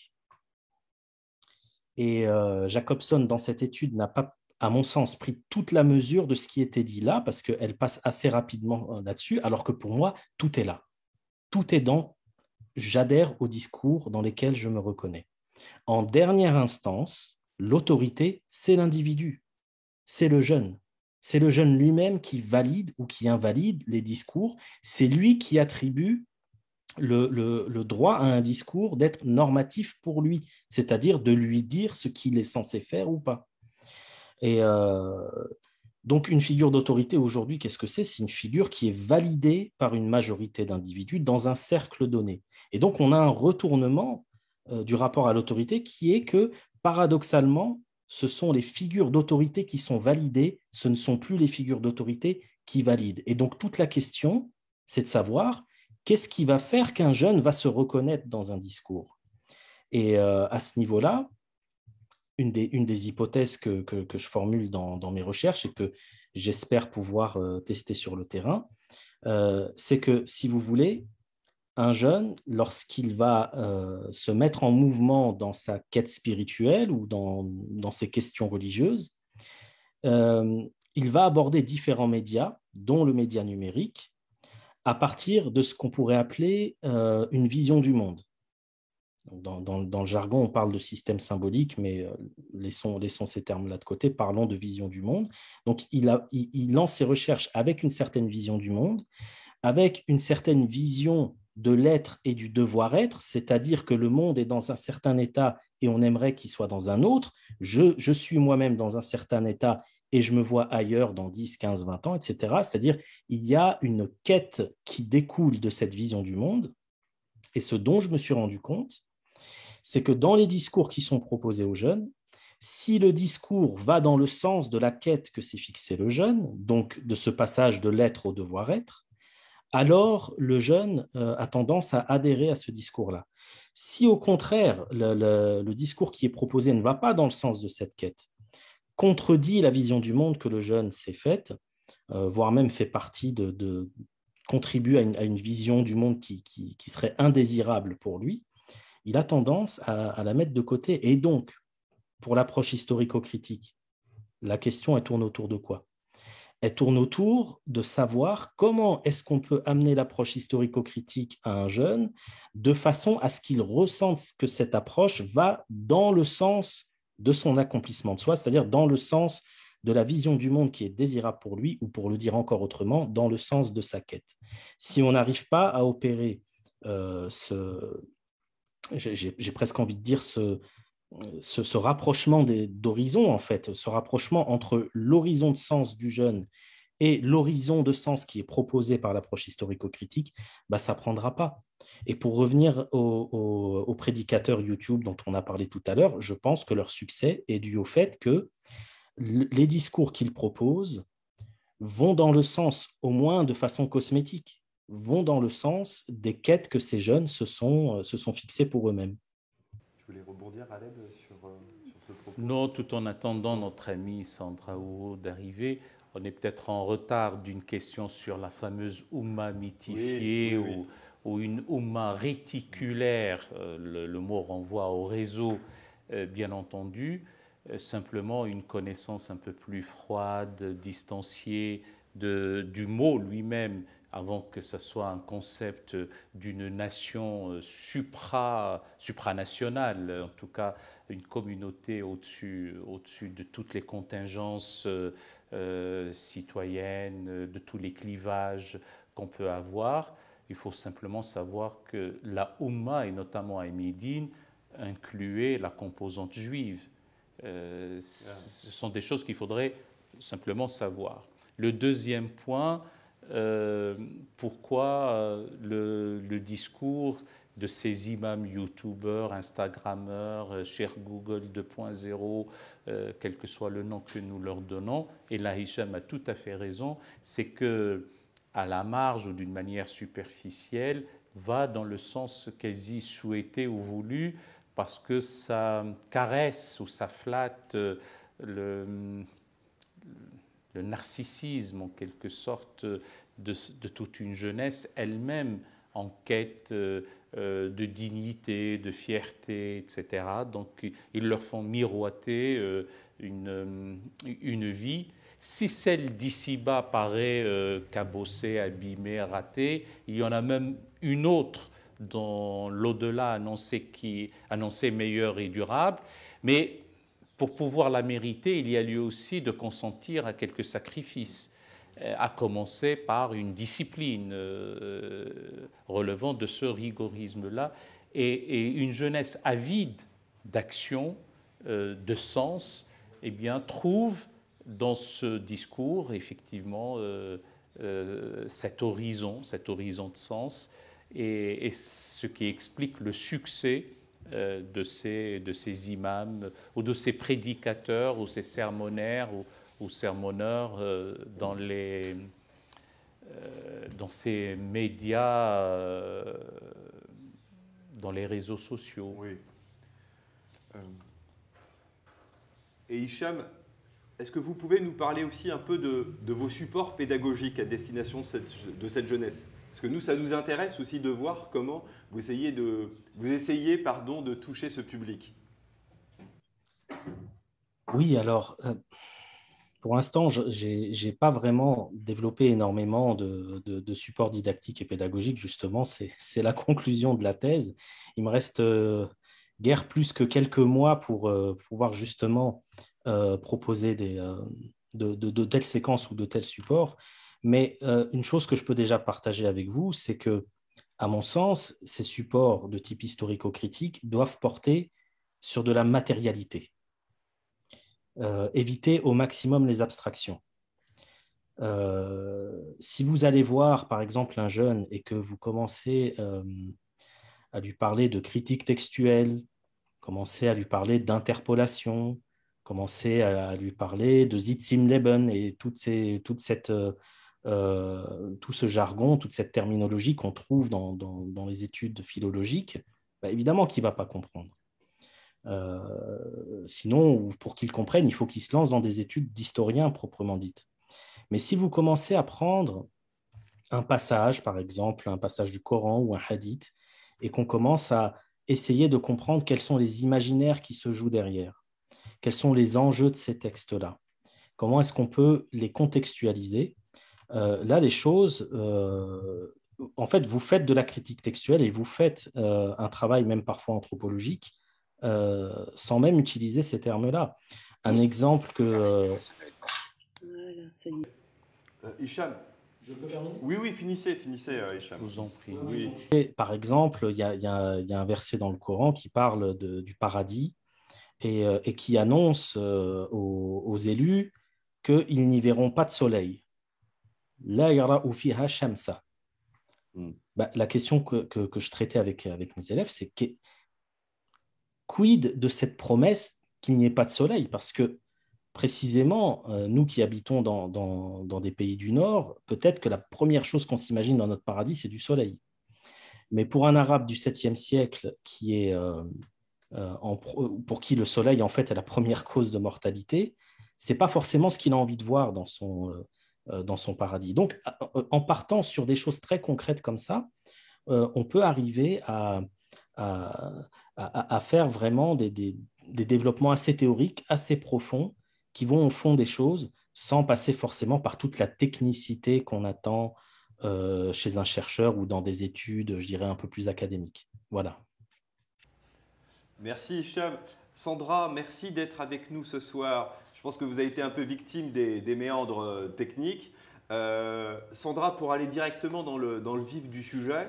Et Jacobson, dans cette étude, n'a pas, à mon sens, pris toute la mesure de ce qui était dit là, parce qu'elle passe assez rapidement là-dessus, alors que pour moi, tout est là. Tout est dans j'adhère aux discours dans lesquels je me reconnais. En dernière instance, l'autorité, c'est l'individu, c'est le jeune. C'est le jeune lui-même qui valide ou qui invalide les discours. C'est lui qui attribue le droit à un discours d'être normatif pour lui, c'est-à-dire de lui dire ce qu'il est censé faire ou pas. Et donc, une figure d'autorité aujourd'hui, qu'est-ce que c'est? C'est une figure qui est validée par une majorité d'individus dans un cercle donné. Et donc, on a un retournement du rapport à l'autorité qui est que, paradoxalement, ce sont les figures d'autorité qui sont validées, ce ne sont plus les figures d'autorité qui valident. Et donc, toute la question, c'est de savoir qu'est-ce qui va faire qu'un jeune va se reconnaître dans un discours. Et à ce niveau-là, une des hypothèses que je formule dans mes recherches et que j'espère pouvoir tester sur le terrain, c'est que, si vous voulez, un jeune, lorsqu'il va se mettre en mouvement dans sa quête spirituelle ou dans ses questions religieuses, il va aborder différents médias, dont le média numérique, à partir de ce qu'on pourrait appeler une vision du monde. Dans le jargon, on parle de système symbolique, mais laissons ces termes-là de côté, parlons de vision du monde. Donc, il lance ses recherches avec une certaine vision du monde, avec une certaine vision de l'être et du devoir-être, c'est-à-dire que le monde est dans un certain état et on aimerait qu'il soit dans un autre. Je suis moi-même dans un certain état et je me vois ailleurs dans 10, 15, 20 ans, etc. C'est-à-dire il y a une quête qui découle de cette vision du monde. Et ce dont je me suis rendu compte, c'est que dans les discours qui sont proposés aux jeunes, si le discours va dans le sens de la quête que s'est fixé le jeune, donc de ce passage de l'être au devoir-être, alors le jeune a tendance à adhérer à ce discours-là. Si au contraire, le discours qui est proposé ne va pas dans le sens de cette quête, contredit la vision du monde que le jeune s'est faite, voire même fait partie contribue à une vision du monde qui serait indésirable pour lui, il a tendance à la mettre de côté. Et donc, pour l'approche historico-critique, la question, elle tourne autour de quoi? Elle tourne autour de savoir comment est-ce qu'on peut amener l'approche historico-critique à un jeune de façon à ce qu'il ressente que cette approche va dans le sens de son accomplissement de soi, c'est-à-dire dans le sens de la vision du monde qui est désirable pour lui, ou pour le dire encore autrement, dans le sens de sa quête. Si on n'arrive pas à opérer j'ai presque envie de dire ce rapprochement d'horizons, en fait, ce rapprochement entre l'horizon de sens du jeune et l'horizon de sens qui est proposé par l'approche historico-critique, bah, ça ne prendra pas. Et pour revenir aux prédicateurs YouTube dont on a parlé tout à l'heure, je pense que leur succès est dû au fait que les discours qu'ils proposent vont dans le sens, au moins de façon cosmétique, vont dans le sens des quêtes que ces jeunes se sont fixées pour eux-mêmes. Tu voulais rebondir, Aled, sur ce propos? Non, tout en attendant notre amie Sandra Ouo d'arriver, on est peut-être en retard d'une question sur la fameuse Oumma mythifiée ou une Oumma réticulaire. Le mot renvoie au réseau, bien entendu. Simplement une connaissance un peu plus froide, distanciée du mot lui-même, avant que ce soit un concept d'une nation supranationale, en tout cas une communauté au-dessus de toutes les contingences citoyennes, de tous les clivages qu'on peut avoir. Il faut simplement savoir que la Oumma, et notamment à Médine, incluait la composante juive. Ce sont des choses qu'il faudrait simplement savoir. Le deuxième point, pourquoi le discours de ces imams youtubeurs, instagrammeurs, cher Google 2.0, quel que soit le nom que nous leur donnons, et là Hicham a tout à fait raison, c'est que à la marge ou d'une manière superficielle, va dans le sens quasi souhaité ou voulu, parce que ça caresse ou ça flatte le narcissisme en quelque sorte de toute une jeunesse elle-même en quête de dignité, de fierté, etc. Donc ils leur font miroiter une vie. Si celle d'ici-bas paraît cabossée, abîmée, ratée, il y en a même une autre dans l'au-delà annoncé meilleur et durable. Mais pour pouvoir la mériter, il y a lieu aussi de consentir à quelques sacrifices. à commencer par une discipline relevant de ce rigorisme-là, et une jeunesse avide d'action, de sens, eh bien, trouve dans ce discours, effectivement, cet horizon de sens, et ce qui explique le succès de ces imams, ou de ces prédicateurs, ou ces sermonnaires, ou sermonneurs dans ces médias, dans les réseaux sociaux. Oui. Et Hicham, est-ce que vous pouvez nous parler aussi un peu de vos supports pédagogiques à destination de cette jeunesse? Parce que nous, ça nous intéresse aussi de voir comment vous essayez de toucher ce public. Oui, alors, pour l'instant, je n'ai pas vraiment développé énormément de supports didactiques et pédagogiques. Justement, c'est la conclusion de la thèse. Il me reste guère plus que quelques mois pour pouvoir justement proposer de telles séquences ou de tels supports. Mais une chose que je peux déjà partager avec vous, c'est que, à mon sens, ces supports de type historico-critique doivent porter sur de la matérialité. Éviter au maximum les abstractions. Si vous allez voir, par exemple, un jeune et que vous commencez à lui parler de critique textuelle, commencez à lui parler d'interpolation, commencez à lui parler de Sitzimleben et tout ce jargon, toute cette terminologie qu'on trouve dans les études philologiques, bah, évidemment qu'il ne va pas comprendre. Sinon, pour qu'il comprenne, il faut qu'il se lance dans des études d'historien proprement dites. Mais si vous commencez à prendre un passage, par exemple, un passage du Coran ou un hadith, et qu'on commence à essayer de comprendre quels sont les imaginaires qui se jouent derrière, quels sont les enjeux de ces textes-là, comment est-ce qu'on peut les contextualiser, là, les choses, en fait, vous faites de la critique textuelle et vous faites un travail même parfois anthropologique sans même utiliser ces termes-là. Un exemple que... Voilà, ça y est. Hicham, Je peux terminer ? Oui, finissez, Hicham. Je vous en prie. Oui. Par exemple, il y a un verset dans le Coran qui parle du paradis et qui annonce aux élus qu'ils n'y verront pas de soleil. La yara'u fiha shamsa. La question que je traitais avec mes élèves, c'est quid de cette promesse qu'il n'y ait pas de soleil? Parce que précisément, nous qui habitons dans des pays du Nord, peut-être que la première chose qu'on s'imagine dans notre paradis, c'est du soleil. Mais pour un arabe du 7e siècle, pour qui le soleil, en fait, est la première cause de mortalité, ce n'est pas forcément ce qu'il a envie de voir dans son paradis. Donc, en partant sur des choses très concrètes comme ça, on peut arriver à faire vraiment des développements assez théoriques, assez profonds, qui vont au fond des choses, sans passer forcément par toute la technicité qu'on attend chez un chercheur ou dans des études, je dirais, un peu plus académiques. Voilà. Merci Hicham. Sandra, merci d'être avec nous ce soir. Je pense que vous avez été un peu victime des méandres techniques. Sandra, pour aller directement dans le vif du sujet,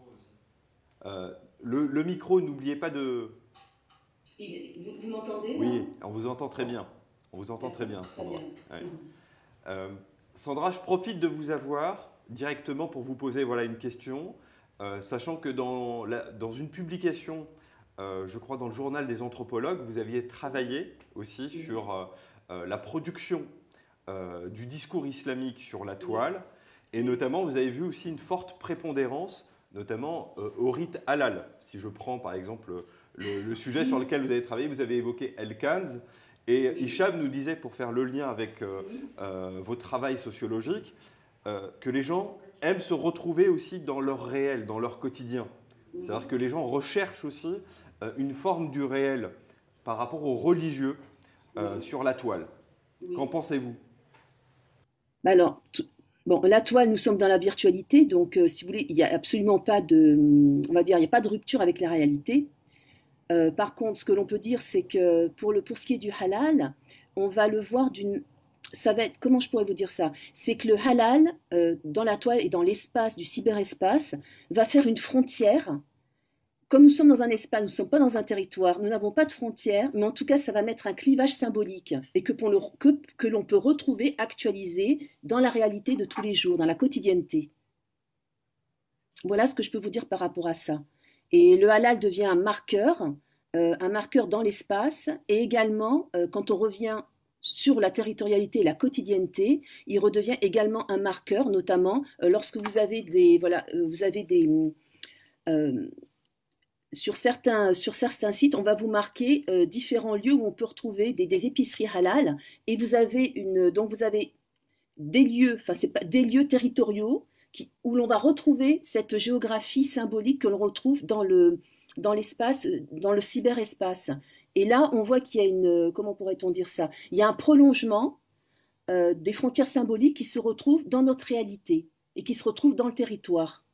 le micro, n'oubliez pas de... Vous m'entendez? Oui, on vous entend très bien. On vous entend très bien, Sandra. Ouais. Sandra, je profite de vous avoir directement pour vous poser une question, sachant que dans une publication, je crois dans le journal des anthropologues, vous aviez travaillé aussi sur la production du discours islamique sur la toile, et notamment vous avez vu aussi une forte prépondérance, notamment au rite halal. Si je prends par exemple le sujet sur lequel vous avez travaillé, vous avez évoqué El-Kanz, et Hicham nous disait, pour faire le lien avec vos travails sociologiques, que les gens aiment se retrouver aussi dans leur réel, dans leur quotidien. C'est-à-dire que les gens recherchent aussi une forme du réel par rapport aux religieux sur la toile. Qu'en pensez-vous? Alors, la toile, nous sommes dans la virtualité, donc si vous voulez, il n'y a absolument pas il n'y a pas de rupture avec la réalité. Par contre, ce que l'on peut dire, c'est que pour ce qui est du halal, on va le voir ça va être, comment je pourrais vous dire ça? C'est que le halal, dans la toile et dans l'espace du cyberespace, va faire une frontière. Comme nous sommes dans un espace, nous ne sommes pas dans un territoire, nous n'avons pas de frontières, mais en tout cas, ça va mettre un clivage symbolique et que l'on peut retrouver actualisé dans la réalité de tous les jours, dans la quotidienneté. Voilà ce que je peux vous dire par rapport à ça. Et le halal devient un marqueur dans l'espace, et également, quand on revient sur la territorialité et la quotidienneté, il redevient également un marqueur, notamment lorsque vous avez sur certains sites, on va vous marquer différents lieux où on peut retrouver des épiceries halal, et vous avez des lieux, enfin c'est pas des lieux territoriaux où l'on va retrouver cette géographie symbolique que l'on retrouve dans l'espace, dans le cyberespace. Et là, on voit qu'il y a comment pourrait-on dire ça? Il y a un prolongement des frontières symboliques qui se retrouvent dans notre réalité et qui se retrouvent dans le territoire.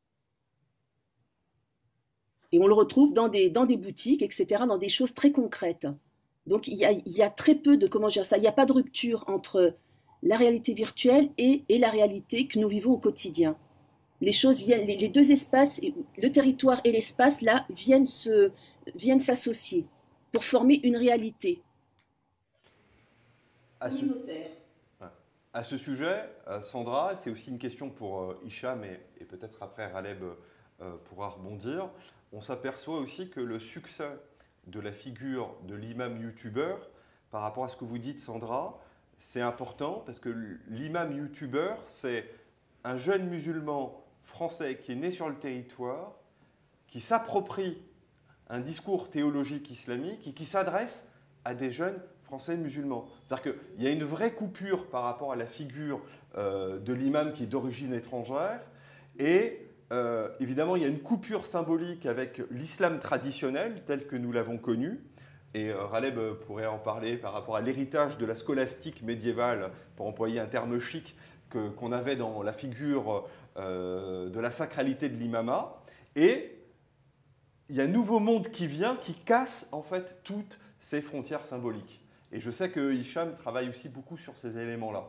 Et on le retrouve dans des boutiques, etc., dans des choses très concrètes. Donc il y a très peu de, comment dire ça, il n'y a pas de rupture entre la réalité virtuelle et la réalité que nous vivons au quotidien. Les choses viennent, les deux espaces, le territoire et l'espace, là, viennent s'associer pour former une réalité communautaire. À ce sujet, Sandra, c'est aussi une question pour Hicham et peut-être après Raleb pourra rebondir. On s'aperçoit aussi que le succès de la figure de l'imam youtubeur, par rapport à ce que vous dites, Sandra, c'est important parce que l'imam youtubeur, c'est un jeune musulman français qui est né sur le territoire, qui s'approprie un discours théologique islamique et qui s'adresse à des jeunes français musulmans. C'est-à-dire qu'il y a une vraie coupure par rapport à la figure de l'imam qui est d'origine étrangère et évidemment, il y a une coupure symbolique avec l'islam traditionnel tel que nous l'avons connu. Et Raleb pourrait en parler par rapport à l'héritage de la scolastique médiévale, pour employer un terme chic, qu'on avait dans la figure de la sacralité de l'imama. Et il y a un nouveau monde qui vient, qui casse en fait toutes ces frontières symboliques. Et je sais que Hicham travaille aussi beaucoup sur ces éléments-là.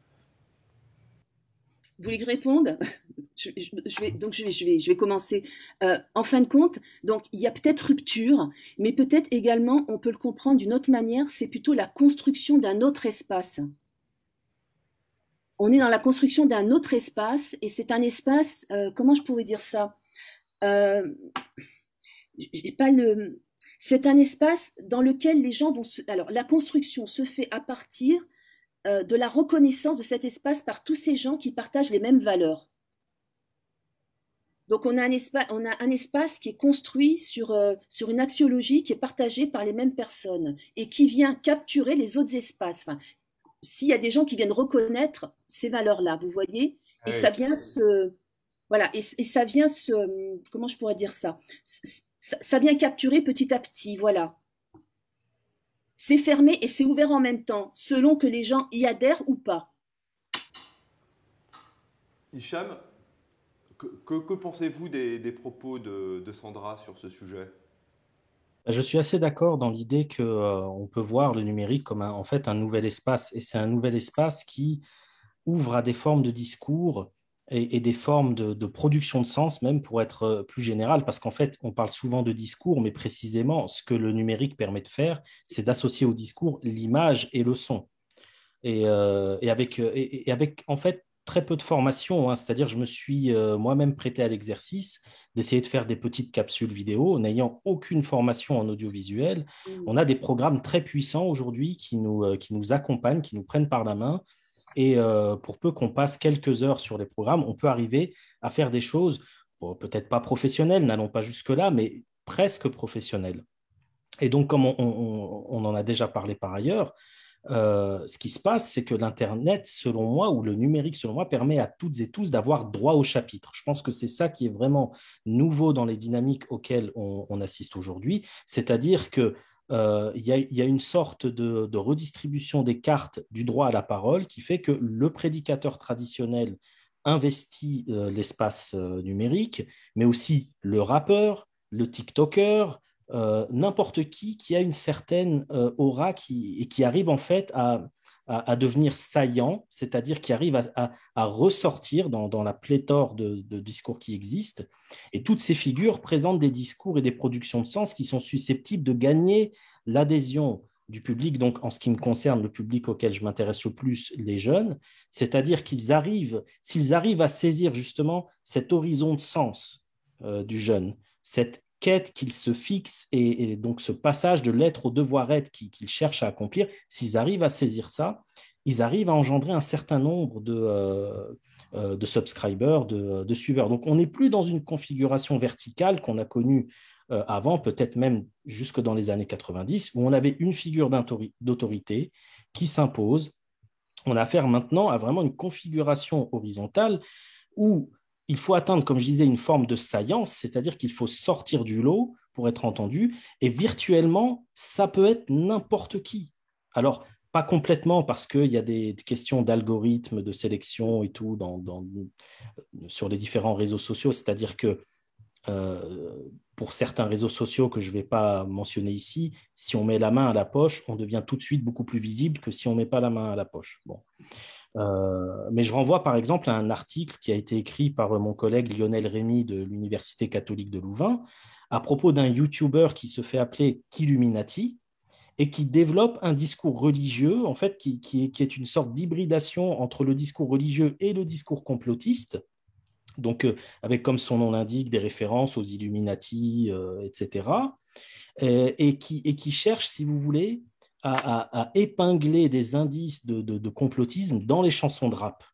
Vous voulez que je réponde? Je vais commencer. En fin de compte, donc il y a peut-être rupture, mais peut-être également, on peut le comprendre d'une autre manière, c'est plutôt la construction d'un autre espace. On est dans la construction d'un autre espace, et c'est un espace, comment je pourrais dire ça? C'est un espace dans lequel les gens vont alors, la construction se fait à partir de la reconnaissance de cet espace par tous ces gens qui partagent les mêmes valeurs. Donc on a un espace qui est construit sur une axiologie qui est partagée par les mêmes personnes et qui vient capturer les autres espaces. Enfin, s'il y a des gens qui viennent reconnaître ces valeurs-là, vous voyez, et ça vient voilà, et ça vient comment je pourrais dire ça? Ça vient capturer petit à petit, voilà. C'est fermé et c'est ouvert en même temps, selon que les gens y adhèrent ou pas. Hicham, que pensez-vous des propos de Sandra sur ce sujet? Je suis assez d'accord dans l'idée qu'on peut voir le numérique comme en fait un nouvel espace. Et c'est un nouvel espace qui ouvre à des formes de discours et des formes de production de sens, même pour être plus général, parce qu'en fait, on parle souvent de discours, mais précisément, ce que le numérique permet de faire, c'est d'associer au discours l'image et le son. Et avec, en fait, très peu de formation, hein, c'est-à-dire je me suis moi-même prêté à l'exercice d'essayer de faire des petites capsules vidéo, n'ayant aucune formation en audiovisuel. On a des programmes très puissants aujourd'hui qui nous accompagnent, qui nous prennent par la main. Et pour peu qu'on passe quelques heures sur les programmes, on peut arriver à faire des choses, bon, peut-être pas professionnelles, n'allons pas jusque-là, mais presque professionnelles. Et donc, comme on en a déjà parlé par ailleurs, ce qui se passe, c'est que l'Internet, selon moi, ou le numérique, selon moi, permet à toutes et tous d'avoir droit au chapitre. Je pense que c'est ça qui est vraiment nouveau dans les dynamiques auxquelles on assiste aujourd'hui, c'est-à-dire que il y a une sorte de redistribution des cartes du droit à la parole qui fait que le prédicateur traditionnel investit l'espace numérique, mais aussi le rappeur, le TikToker, n'importe qui a une certaine aura et qui arrive en fait à devenir saillant, c'est-à-dire qui arrive à ressortir dans la pléthore de discours qui existent. Et toutes ces figures présentent des discours et des productions de sens qui sont susceptibles de gagner l'adhésion du public, donc en ce qui me concerne, le public auquel je m'intéresse le plus, les jeunes, c'est-à-dire s'ils arrivent à saisir justement cet horizon de sens du jeune, cette quête qu'il se fixe et donc ce passage de l'être au devoir-être qu'il cherche à accomplir, s'ils arrivent à saisir ça, ils arrivent à engendrer un certain nombre de subscribers, de suiveurs. Donc on n'est plus dans une configuration verticale qu'on a connue avant, peut-être même jusque dans les années 90, où on avait une figure d'autorité qui s'impose. On a affaire maintenant à vraiment une configuration horizontale où il faut atteindre, comme je disais, une forme de saillance, c'est-à-dire qu'il faut sortir du lot pour être entendu, et virtuellement, ça peut être n'importe qui. Alors, pas complètement, parce qu'il y a des questions d'algorithme, de sélection et tout sur les différents réseaux sociaux, c'est-à-dire que pour certains réseaux sociaux que je ne vais pas mentionner ici, si on met la main à la poche, on devient tout de suite beaucoup plus visible que si on ne met pas la main à la poche. Bon. Mais je renvoie par exemple à un article qui a été écrit par mon collègue Lionel Rémy de l'Université catholique de Louvain à propos d'un YouTuber qui se fait appeler Killuminati et qui développe un discours religieux, en fait, qui est une sorte d'hybridation entre le discours religieux et le discours complotiste. Donc, avec, comme son nom l'indique, des références aux Illuminati, etc. Et qui cherche, si vous voulez, à épingler des indices de complotisme dans les chansons de rap.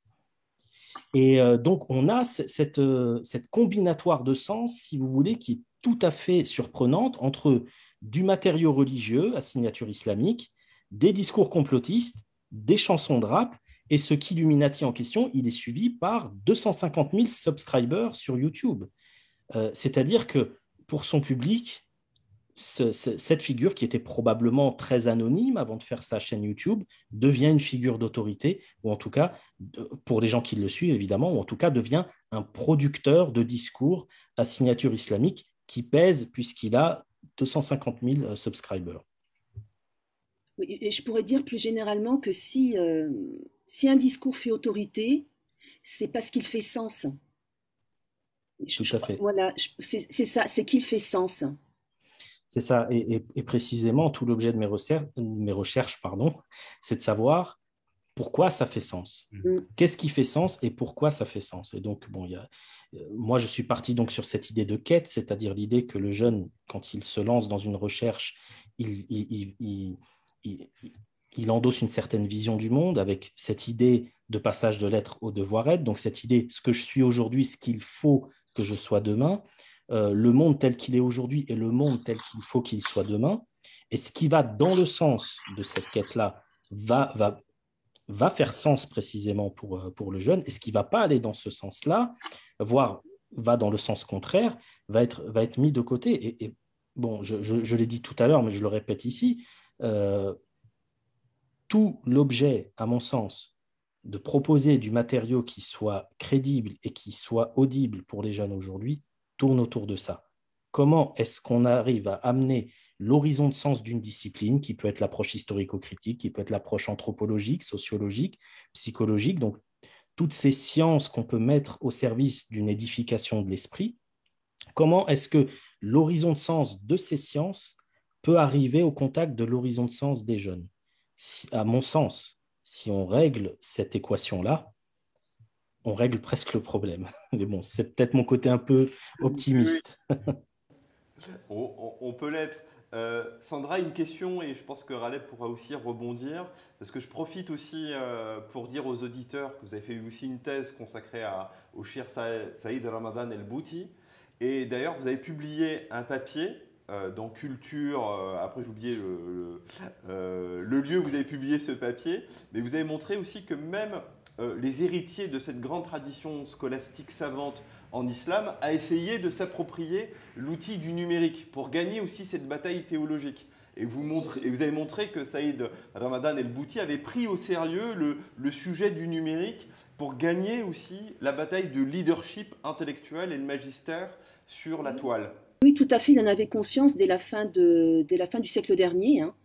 Et donc, on a cette combinatoire de sens, si vous voulez, qui est tout à fait surprenante entre du matériau religieux à signature islamique, des discours complotistes, des chansons de rap, et ce qu'Illuminati en question, il est suivi par 250 000 subscribers sur YouTube. C'est-à-dire que pour son public, cette figure qui était probablement très anonyme avant de faire sa chaîne YouTube devient une figure d'autorité, ou en tout cas, pour les gens qui le suivent évidemment, ou en tout cas devient un producteur de discours à signature islamique qui pèse puisqu'il a 250 000 subscribers. Oui, et je pourrais dire plus généralement que si un discours fait autorité, c'est parce qu'il fait sens. Tout à fait. Voilà, c'est ça, c'est qu'il fait sens. C'est ça, et précisément, tout l'objet de mes recherches, c'est de savoir pourquoi ça fait sens. Qu'est-ce qui fait sens et pourquoi ça fait sens. Et donc, bon, moi, je suis parti donc sur cette idée de quête, c'est-à-dire l'idée que le jeune, quand il se lance dans une recherche, il endosse une certaine vision du monde avec cette idée de passage de l'être au devoir-être, donc cette idée, ce que je suis aujourd'hui, ce qu'il faut que je sois demain, le monde tel qu'il est aujourd'hui et le monde tel qu'il faut qu'il soit demain. Et ce qui va dans le sens de cette quête-là va faire sens précisément pour le jeune. Et ce qui ne va pas aller dans ce sens-là, voire va dans le sens contraire, va être mis de côté. Et bon, je l'ai dit tout à l'heure, mais je le répète ici, tout l'objet, à mon sens, de proposer du matériau qui soit crédible et qui soit audible pour les jeunes aujourd'hui, tourne autour de ça. Comment est-ce qu'on arrive à amener l'horizon de sens d'une discipline, qui peut être l'approche historico-critique, qui peut être l'approche anthropologique, sociologique, psychologique, donc toutes ces sciences qu'on peut mettre au service d'une édification de l'esprit, comment est-ce que l'horizon de sens de ces sciences peut arriver au contact de l'horizon de sens des jeunes? À mon sens, si on règle cette équation-là, on règle presque le problème. Mais bon, c'est peut-être mon côté un peu optimiste. On peut l'être. Sandra, une question, et je pense que Raleb pourra aussi rebondir, parce que je profite aussi pour dire aux auditeurs que vous avez fait aussi une thèse consacrée au Cheikh Saïd Ramadan El-Bouti. Et d'ailleurs, vous avez publié un papier dans Culture, après j'ai oublié le lieu où vous avez publié ce papier, mais vous avez montré aussi que même les héritiers de cette grande tradition scolastique savante en islam a essayé de s'approprier l'outil du numérique pour gagner aussi cette bataille théologique. Et vous avez montré que Saïd Ramadan El-Bouti avait pris au sérieux le sujet du numérique pour gagner aussi la bataille de leadership intellectuel et de magistère sur la toile. Oui, tout à fait, il en avait conscience dès la fin du siècle dernier, hein.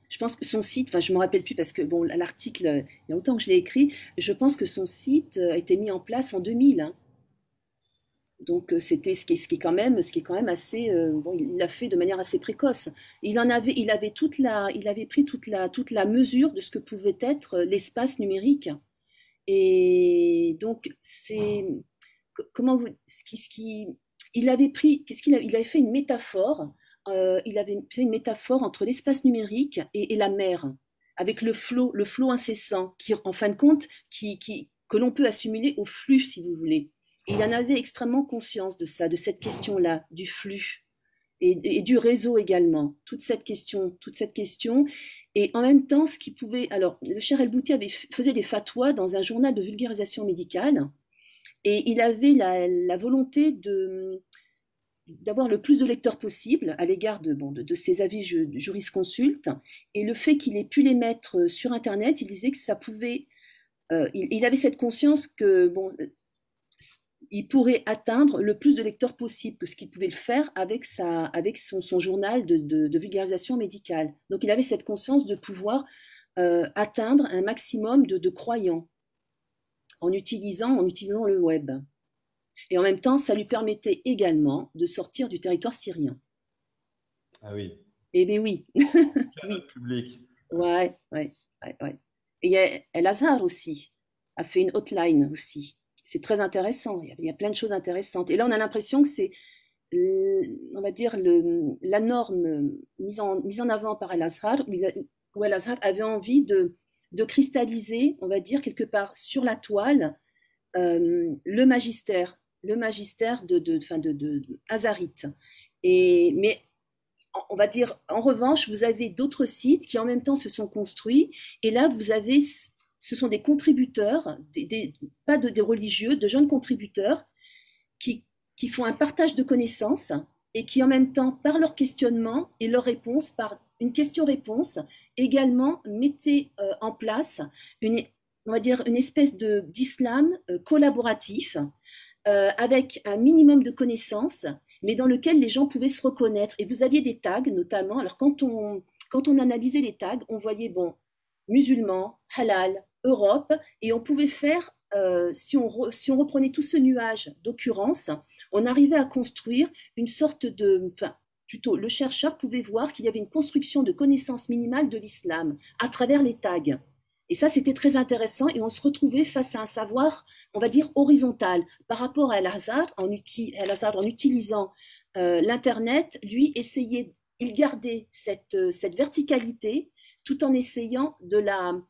Je pense que son site, enfin je me rappelle plus parce que bon, l'article, il y a longtemps que je l'ai écrit, je pense que son site a été mis en place en 2000, hein. Donc c'était ce qui est quand même, assez, bon, il l'a fait de manière assez précoce. Il avait il avait pris toute la mesure de ce que pouvait être l'espace numérique. Et donc c'est comment vous, il avait pris, il avait fait une métaphore. Il avait fait une métaphore entre l'espace numérique et la mer, avec le flot incessant, qui en fin de compte, que l'on peut assimiler au flux, si vous voulez. Et il en avait extrêmement conscience de ça, de cette question-là, du flux et du réseau également. Toute cette question. Et en même temps, ce qui pouvait. Alors, le Cheikh El-Bouti faisait des fatwas dans un journal de vulgarisation médicale, et il avait la volonté d'avoir le plus de lecteurs possible à l'égard de ses avis jurisconsultes. Et le fait qu'il ait pu les mettre sur Internet, il disait que ça pouvait. Il avait cette conscience que bon, il pourrait atteindre le plus de lecteurs possible que ce qu'il pouvait le faire avec son journal de vulgarisation médicale. Donc il avait cette conscience de pouvoir atteindre un maximum de croyants en utilisant le web. Et en même temps, ça lui permettait également de sortir du territoire syrien. Ah oui. Eh bien oui. Oui. Public. Ouais. Et El-Azhar aussi a fait une hotline aussi. C'est très intéressant. Il y a plein de choses intéressantes. Et là, on a l'impression que c'est, on va dire, la norme mise en avant par El-Azhar, où El-Azhar avait envie de cristalliser, on va dire, quelque part sur la toile, le magistère de Azharite. Mais on va dire, en revanche, vous avez d'autres sites qui en même temps se sont construits. Et là, ce sont des contributeurs, pas des religieux, de jeunes contributeurs qui font un partage de connaissances et qui en même temps, par leur questionnement et leurs réponses, par une question-réponse, également mettaient en place on va dire, une espèce d'islam collaboratif avec un minimum de connaissances, mais dans lequel les gens pouvaient se reconnaître. Et vous aviez des tags, notamment. Alors, quand on analysait les tags, on voyait, bon, musulmans, halal, Europe, et on pouvait faire, si on reprenait tout ce nuage d'occurrences, on arrivait à construire une sorte plutôt, le chercheur pouvait voir qu'il y avait une construction de connaissances minimales de l'islam à travers les tags. Et ça, c'était très intéressant, et on se retrouvait face à un savoir, on va dire, horizontal. Par rapport à El-Azhar, en utilisant l'Internet, lui, il gardait cette verticalité, tout en essayant de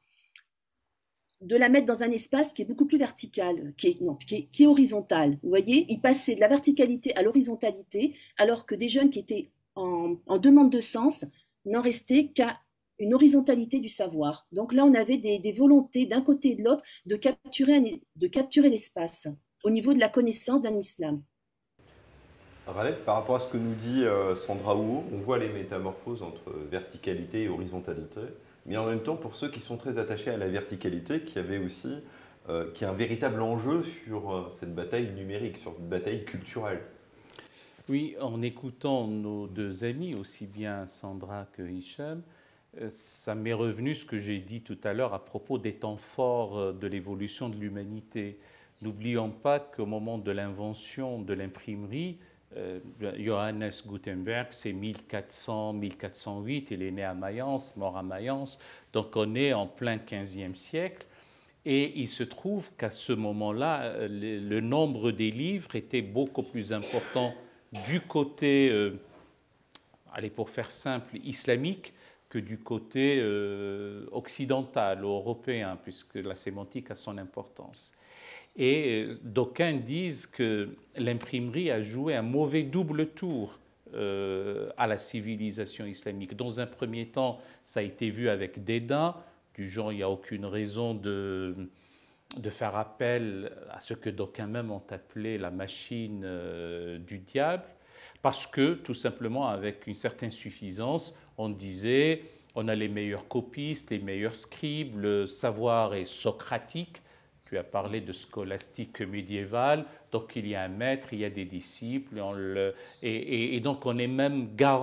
la mettre dans un espace qui est beaucoup plus vertical, qui est horizontal. Vous voyez, il passait de la verticalité à l'horizontalité, alors que des jeunes qui étaient en demande de sens n'en restaient qu'à une horizontalité du savoir. Donc là, on avait des volontés d'un côté et de l'autre de capturer l'espace au niveau de la connaissance d'un islam. Par rapport à ce que nous dit Sandra Houot, on voit les métamorphoses entre verticalité et horizontalité, mais en même temps, pour ceux qui sont très attachés à la verticalité, qui a un véritable enjeu sur cette bataille numérique, sur cette bataille culturelle. Oui, en écoutant nos deux amis, aussi bien Sandra que Hicham, ça m'est revenu ce que j'ai dit tout à l'heure à propos des temps forts de l'évolution de l'humanité. N'oublions pas qu'au moment de l'invention de l'imprimerie, Johannes Gutenberg, c'est 1400-1408, il est né à Mayence, mort à Mayence, donc on est en plein 15e siècle. Et il se trouve qu'à ce moment-là, le nombre des livres était beaucoup plus important du côté, allez, pour faire simple, islamique, que du côté occidental ou européen, puisque la sémantique a son importance. Et d'aucuns disent que l'imprimerie a joué un mauvais double tour à la civilisation islamique. Dans un premier temps, ça a été vu avec dédain, du genre il n'y a aucune raison de faire appel à ce que d'aucuns même ont appelé la machine du diable, parce que tout simplement avec une certaine suffisance, on disait on a les meilleurs copistes, les meilleurs scribes, le savoir est socratique. Tu as parlé de scolastique médiévale, donc il y a un maître, il y a des disciples, et donc on est même garant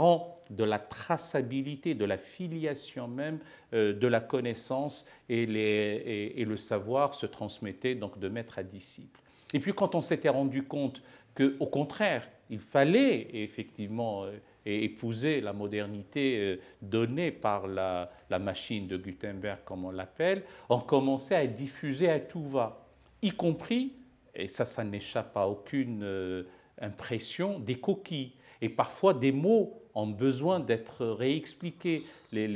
de la traçabilité, de la filiation même de la connaissance, et le savoir se transmettait donc de maître à disciple. Et puis quand on s'était rendu compte qu'au contraire, il fallait effectivement épouser la modernité donnée par la machine de Gutenberg, comme on l'appelle, on commençait à diffuser à tout va, y compris, et ça n'échappe à aucune impression, des coquilles. Et parfois, des mots ont besoin d'être réexpliqués.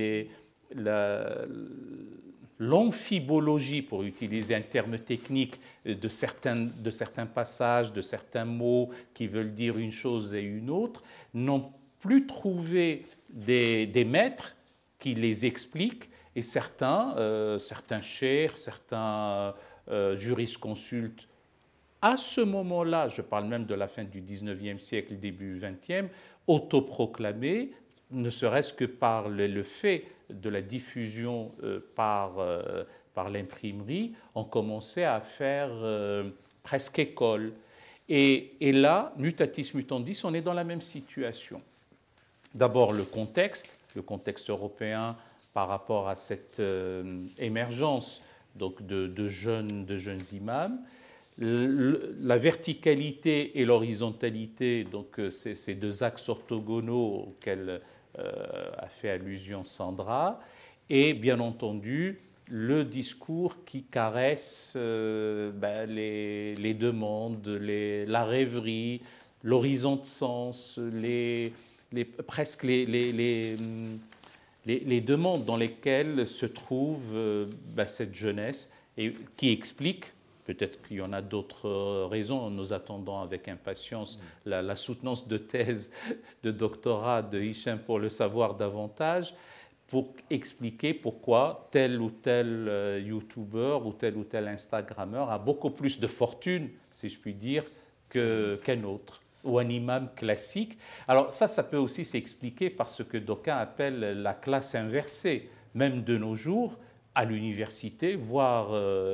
L'amphibologie, pour utiliser un terme technique, de certains passages, de certains mots qui veulent dire une chose et une autre, n'ont plus trouvé des maîtres qui les expliquent, et certains cheikhs, certains jurisconsultes, à ce moment-là, je parle même de la fin du 19e siècle, début 20e, autoproclamés, ne serait-ce que par le fait de la diffusion par l'imprimerie, ont commencé à faire presque école. Et là, mutatis mutandis, on est dans la même situation. D'abord le contexte européen par rapport à cette émergence donc de jeunes imams, la verticalité et l'horizontalité, donc ces deux axes orthogonaux auxquels a fait allusion Sandra, et bien entendu le discours qui caresse les demandes, la rêverie, l'horizon de sens, presque les demandes dans lesquelles se trouve cette jeunesse, et qui explique, peut-être qu'il y en a d'autres raisons, nous attendons avec impatience la soutenance de thèse de doctorat de Hicham pour le savoir davantage, pour expliquer pourquoi tel ou tel YouTuber ou tel Instagrammeur a beaucoup plus de fortune, si je puis dire, qu'un autre, ou un imam classique. Alors ça peut aussi s'expliquer par ce que d'aucuns appellent la classe inversée, même de nos jours, à l'université, voire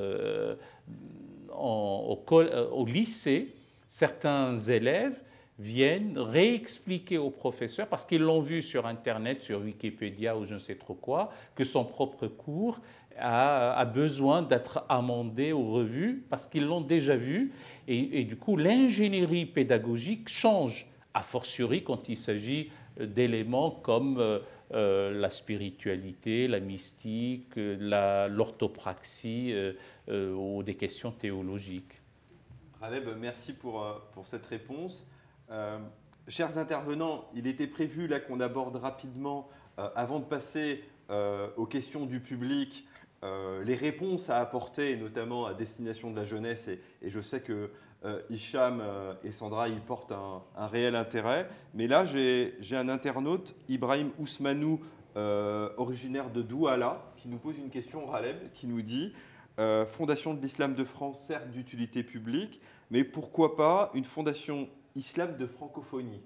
au lycée, certains élèves viennent réexpliquer aux professeurs, parce qu'ils l'ont vu sur Internet, sur Wikipédia ou je ne sais trop quoi, que son propre cours a besoin d'être amendé ou revu, parce qu'ils l'ont déjà vu. Et du coup, l'ingénierie pédagogique change, a fortiori quand il s'agit d'éléments comme la spiritualité, la mystique, l'orthopraxie ou des questions théologiques. Raleb, merci pour cette réponse. Chers intervenants, il était prévu là qu'on aborde rapidement, avant de passer aux questions du public, les réponses à apporter, notamment à destination de la jeunesse, et je sais que Hicham et Sandra y portent un réel intérêt. Mais là, j'ai un internaute, Ibrahim Ousmanou, originaire de Douala, qui nous pose une question, Raleb, qui nous dit Fondation de l'Islam de France, certes d'utilité publique, mais pourquoi pas une fondation islam de francophonie?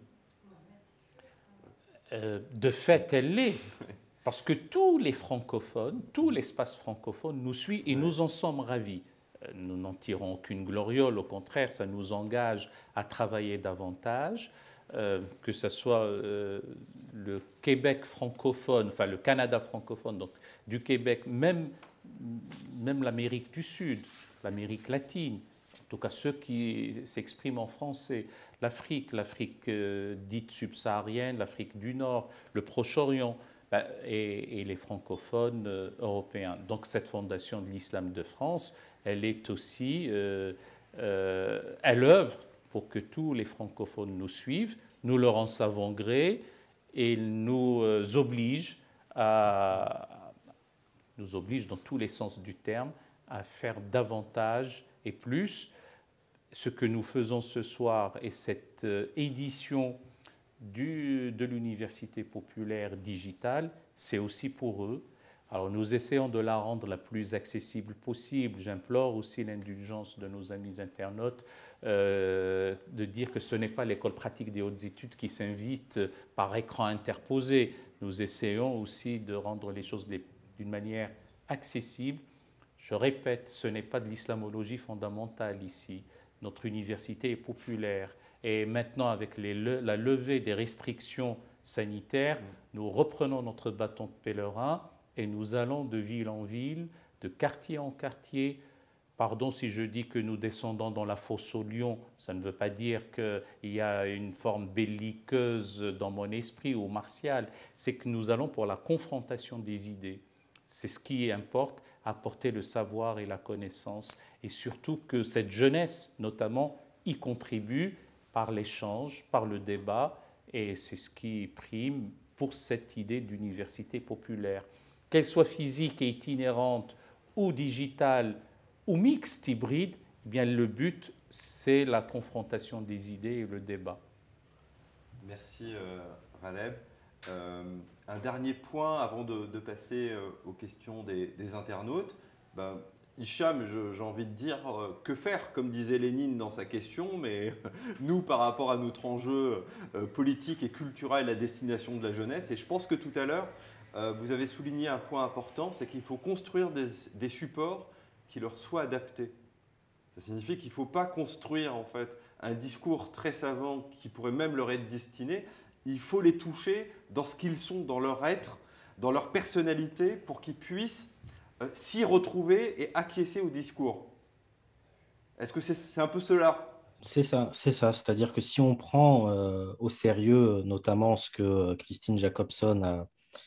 De fait, elle l'est. Parce que tous les francophones, tout l'espace francophone nous suit et nous en sommes ravis. Nous n'en tirons aucune gloriole, au contraire, ça nous engage à travailler davantage, que ce soit le Québec francophone, enfin le Canada francophone, donc du Québec, même l'Amérique du Sud, l'Amérique latine, en tout cas ceux qui s'expriment en français, l'Afrique dite subsaharienne, l'Afrique du Nord, le Proche-Orient, et les francophones européens. Donc cette fondation de l'Islam de France, elle est aussi, elle œuvre pour que tous les francophones nous suivent, nous leur en savons gré, et nous oblige dans tous les sens du terme à faire davantage et plus. Ce que nous faisons ce soir et cette édition de l'université populaire digitale, c'est aussi pour eux. Alors nous essayons de la rendre la plus accessible possible. J'implore aussi l'indulgence de nos amis internautes de dire que ce n'est pas l'école pratique des hautes études qui s'invite par écran interposé. Nous essayons aussi de rendre les choses d'une manière accessible. Je répète, ce n'est pas de l'islamologie fondamentale ici. Notre université est populaire. Et maintenant, avec la levée des restrictions sanitaire, nous reprenons notre bâton de pèlerin et nous allons de ville en ville, de quartier en quartier. Pardon si je dis que nous descendons dans la fosse aux lions, ça ne veut pas dire qu'il y a une forme belliqueuse dans mon esprit ou martiale, c'est que nous allons pour la confrontation des idées. C'est ce qui importe, apporter le savoir et la connaissance, et surtout que cette jeunesse, notamment, y contribue par l'échange, par le débat, et c'est ce qui prime pour cette idée d'université populaire. Qu'elle soit physique et itinérante ou digitale, ou mixte, hybride, eh bien le but, c'est la confrontation des idées et le débat. Merci Raleb. Un dernier point avant de passer aux questions des internautes. Hicham, j'ai envie de dire que faire, comme disait Lénine dans sa question, mais nous, par rapport à notre enjeu politique et culturel à destination de la jeunesse, et je pense que tout à l'heure, vous avez souligné un point important, c'est qu'il faut construire des supports qui leur soient adaptés. Ça signifie qu'il ne faut pas construire en fait un discours très savant qui pourrait même leur être destiné. Il faut les toucher dans ce qu'ils sont, dans leur être, dans leur personnalité, pour qu'ils puissent s'y retrouver et acquiescer au discours. Est-ce que c'est un peu cela ? C'est ça, c'est ça. C'est-à-dire que si on prend au sérieux notamment ce que Christine Jacobson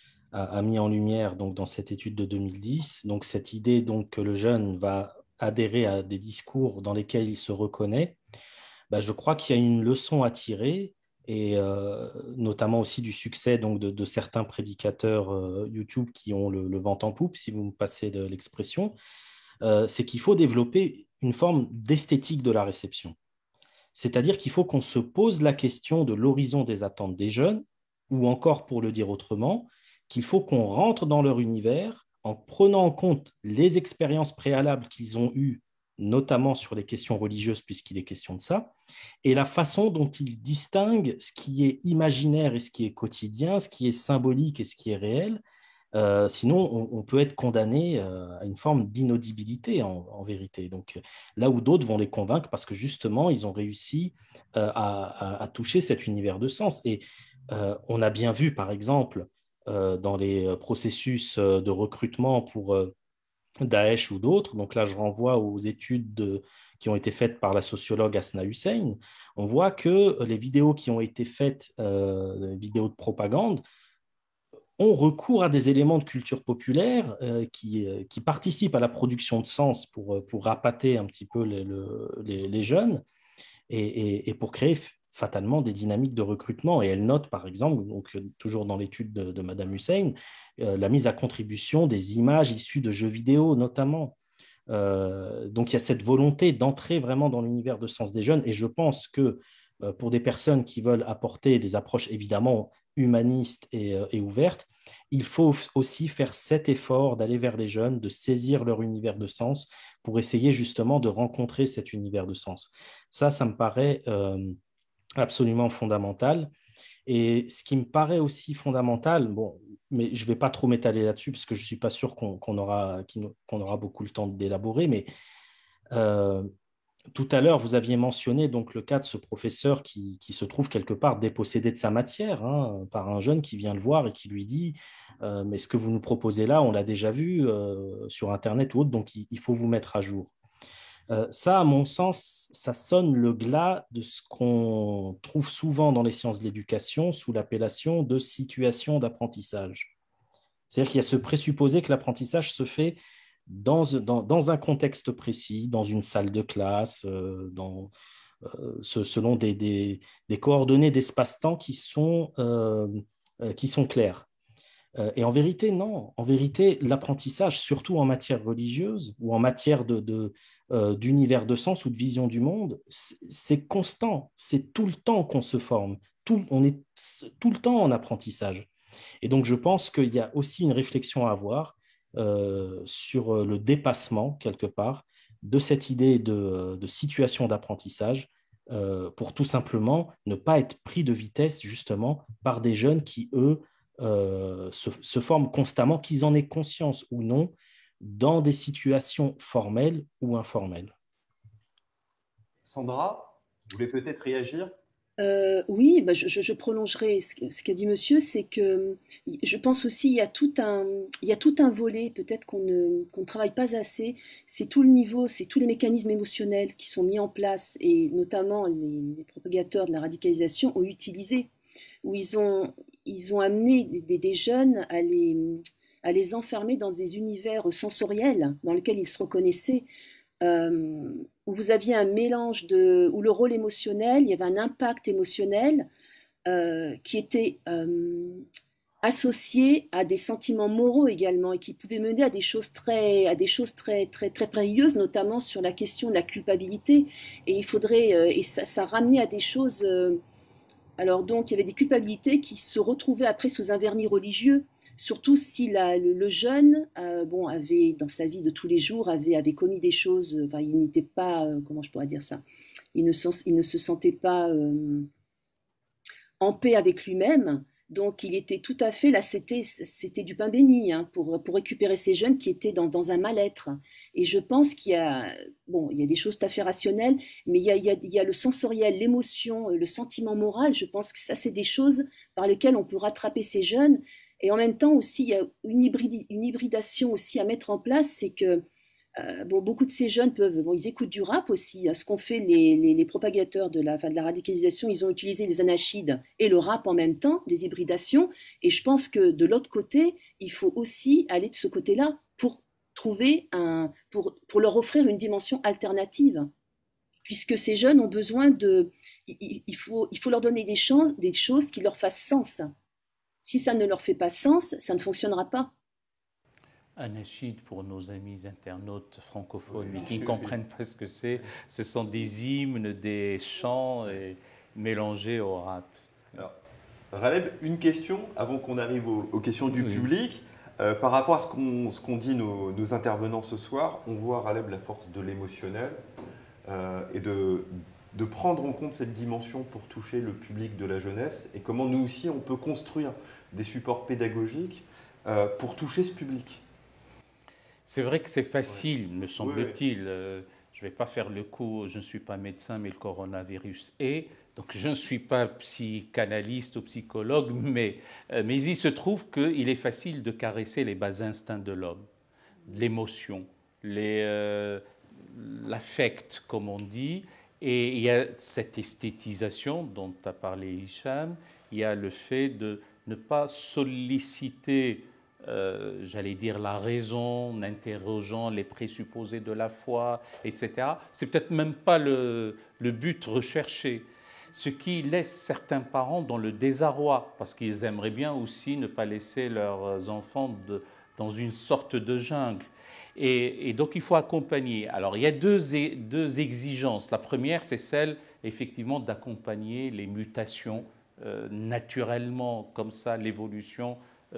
a mis en lumière donc, dans cette étude de 2010, donc cette idée donc, que le jeune va adhérer à des discours dans lesquels il se reconnaît, je crois qu'il y a une leçon à tirer, et notamment aussi du succès donc, de certains prédicateurs YouTube qui ont le vent en poupe, si vous me passez l'expression, c'est qu'il faut développer une forme d'esthétique de la réception. C'est-à-dire qu'il faut qu'on se pose la question de l'horizon des attentes des jeunes, ou encore, pour le dire autrement, qu'il faut qu'on rentre dans leur univers en prenant en compte les expériences préalables qu'ils ont eues, notamment sur les questions religieuses, puisqu'il est question de ça, et la façon dont ils distinguent ce qui est imaginaire et ce qui est quotidien, ce qui est symbolique et ce qui est réel. Sinon, on peut être condamné à une forme d'inaudibilité en vérité. Donc, là où d'autres vont les convaincre parce que justement, ils ont réussi à toucher cet univers de sens. Et on a bien vu, par exemple, dans les processus de recrutement pour Daesh ou d'autres, donc là je renvoie aux études qui ont été faites par la sociologue Asna Hussein, on voit que les vidéos qui ont été faites, les vidéos de propagande, ont recours à des éléments de culture populaire qui participent à la production de sens pour appâter un petit peu les jeunes et pour créer fatalement des dynamiques de recrutement. Et elle note, par exemple, donc, toujours dans l'étude de Madame Hussein, la mise à contribution des images issues de jeux vidéo, notamment. Donc, il y a cette volonté d'entrer vraiment dans l'univers de sens des jeunes. Et je pense que pour des personnes qui veulent apporter des approches évidemment humanistes et ouvertes, il faut aussi faire cet effort d'aller vers les jeunes, de saisir leur univers de sens pour essayer justement de rencontrer cet univers de sens. Ça me paraît absolument fondamental. Et ce qui me paraît aussi fondamental, bon, mais je ne vais pas trop m'étaler là-dessus parce que je ne suis pas sûr qu'on aura beaucoup le temps d'élaborer, mais tout à l'heure, vous aviez mentionné donc le cas de ce professeur qui se trouve quelque part dépossédé de sa matière par un jeune qui vient le voir et qui lui dit mais ce que vous nous proposez là, on l'a déjà vu sur Internet ou autre, donc il faut vous mettre à jour. Ça, à mon sens, ça sonne le glas de ce qu'on trouve souvent dans les sciences de l'éducation sous l'appellation de situation d'apprentissage. C'est-à-dire qu'il y a ce présupposé que l'apprentissage se fait dans un contexte précis, dans une salle de classe, selon des coordonnées d'espace-temps qui sont claires. Et en vérité, non. En vérité, l'apprentissage, surtout en matière religieuse ou en matière d'univers de sens ou de vision du monde, c'est constant. C'est tout le temps qu'on se forme. On est tout le temps en apprentissage. Et donc, je pense qu'il y a aussi une réflexion à avoir sur le dépassement, quelque part, de cette idée de situation d'apprentissage pour tout simplement ne pas être pris de vitesse, justement, par des jeunes qui, eux, se forment constamment, qu'ils en aient conscience ou non, dans des situations formelles ou informelles. Sandra, vous voulez peut-être réagir ? Oui, bah, je prolongerai ce qu'a dit monsieur, c'est que je pense aussi il y a tout un volet peut-être qu'on ne travaille pas assez, c'est tout le niveau, c'est tous les mécanismes émotionnels qui sont mis en place et notamment les propagateurs de la radicalisation ont utilisé, où ils ont amené des jeunes à les enfermer dans des univers sensoriels dans lesquels ils se reconnaissaient où vous aviez un mélange où le rôle émotionnel, il y avait un impact émotionnel qui était associé à des sentiments moraux également et qui pouvait mener à des choses très périlleuses, notamment sur la question de la culpabilité. Et ça ramenait à des choses. Alors donc, il y avait des culpabilités qui se retrouvaient après sous un vernis religieux, surtout si le jeune, bon, avait dans sa vie de tous les jours, avait commis des choses. Enfin, il n'était pas, comment je pourrais dire ça, il ne se sentait pas en paix avec lui-même. Donc, il était tout à fait là, c'était du pain béni hein, pour récupérer ces jeunes qui étaient dans un mal-être. Et je pense bon, il y a des choses tout à fait rationnelles, mais il y a le sensoriel, l'émotion, le sentiment moral. Je pense que ça, c'est des choses par lesquelles on peut rattraper ces jeunes. Et en même temps aussi, il y a une hybridation aussi à mettre en place, c'est que bon, beaucoup de ces jeunes bon, ils écoutent du rap aussi. Ce qu'ont fait les propagateurs de la radicalisation, ils ont utilisé les anachides et le rap en même temps, des hybridations. Et je pense que de l'autre côté, il faut aussi aller de ce côté-là pour pour leur offrir une dimension alternative. Puisque ces jeunes ont besoin il faut leur donner des choses qui leur fassent sens. Si ça ne leur fait pas sens, ça ne fonctionnera pas. Anachid, pour nos amis internautes francophones, mais qui ne comprennent pas ce que c'est, ce sont des hymnes, des chants mélangés au rap. Alors, Raleb, une question avant qu'on arrive aux questions du public. Par rapport à ce qu'ont dit nos intervenants ce soir, on voit, Raleb, la force de l'émotionnel et de prendre en compte cette dimension pour toucher le public de la jeunesse et comment nous aussi on peut construire des supports pédagogiques pour toucher ce public. C'est vrai que c'est facile, me semble-t-il. Je ne vais pas faire le coup, je ne suis pas médecin, mais le coronavirus est. Donc je ne suis pas psychanalyste ou psychologue, mais il se trouve qu'il est facile de caresser les bas instincts de l'homme, l'émotion, l'affect, comme on dit. Et il y a cette esthétisation dont a parlé Hicham, il y a le fait de ne pas solliciter j'allais dire la raison, en interrogeant les présupposés de la foi, etc. C'est peut-être même pas le but recherché. Ce qui laisse certains parents dans le désarroi, parce qu'ils aimeraient bien aussi ne pas laisser leurs enfants dans une sorte de jungle. Et donc il faut accompagner. Alors il y a deux exigences. La première, c'est celle effectivement d'accompagner les mutations naturellement, comme ça, l'évolution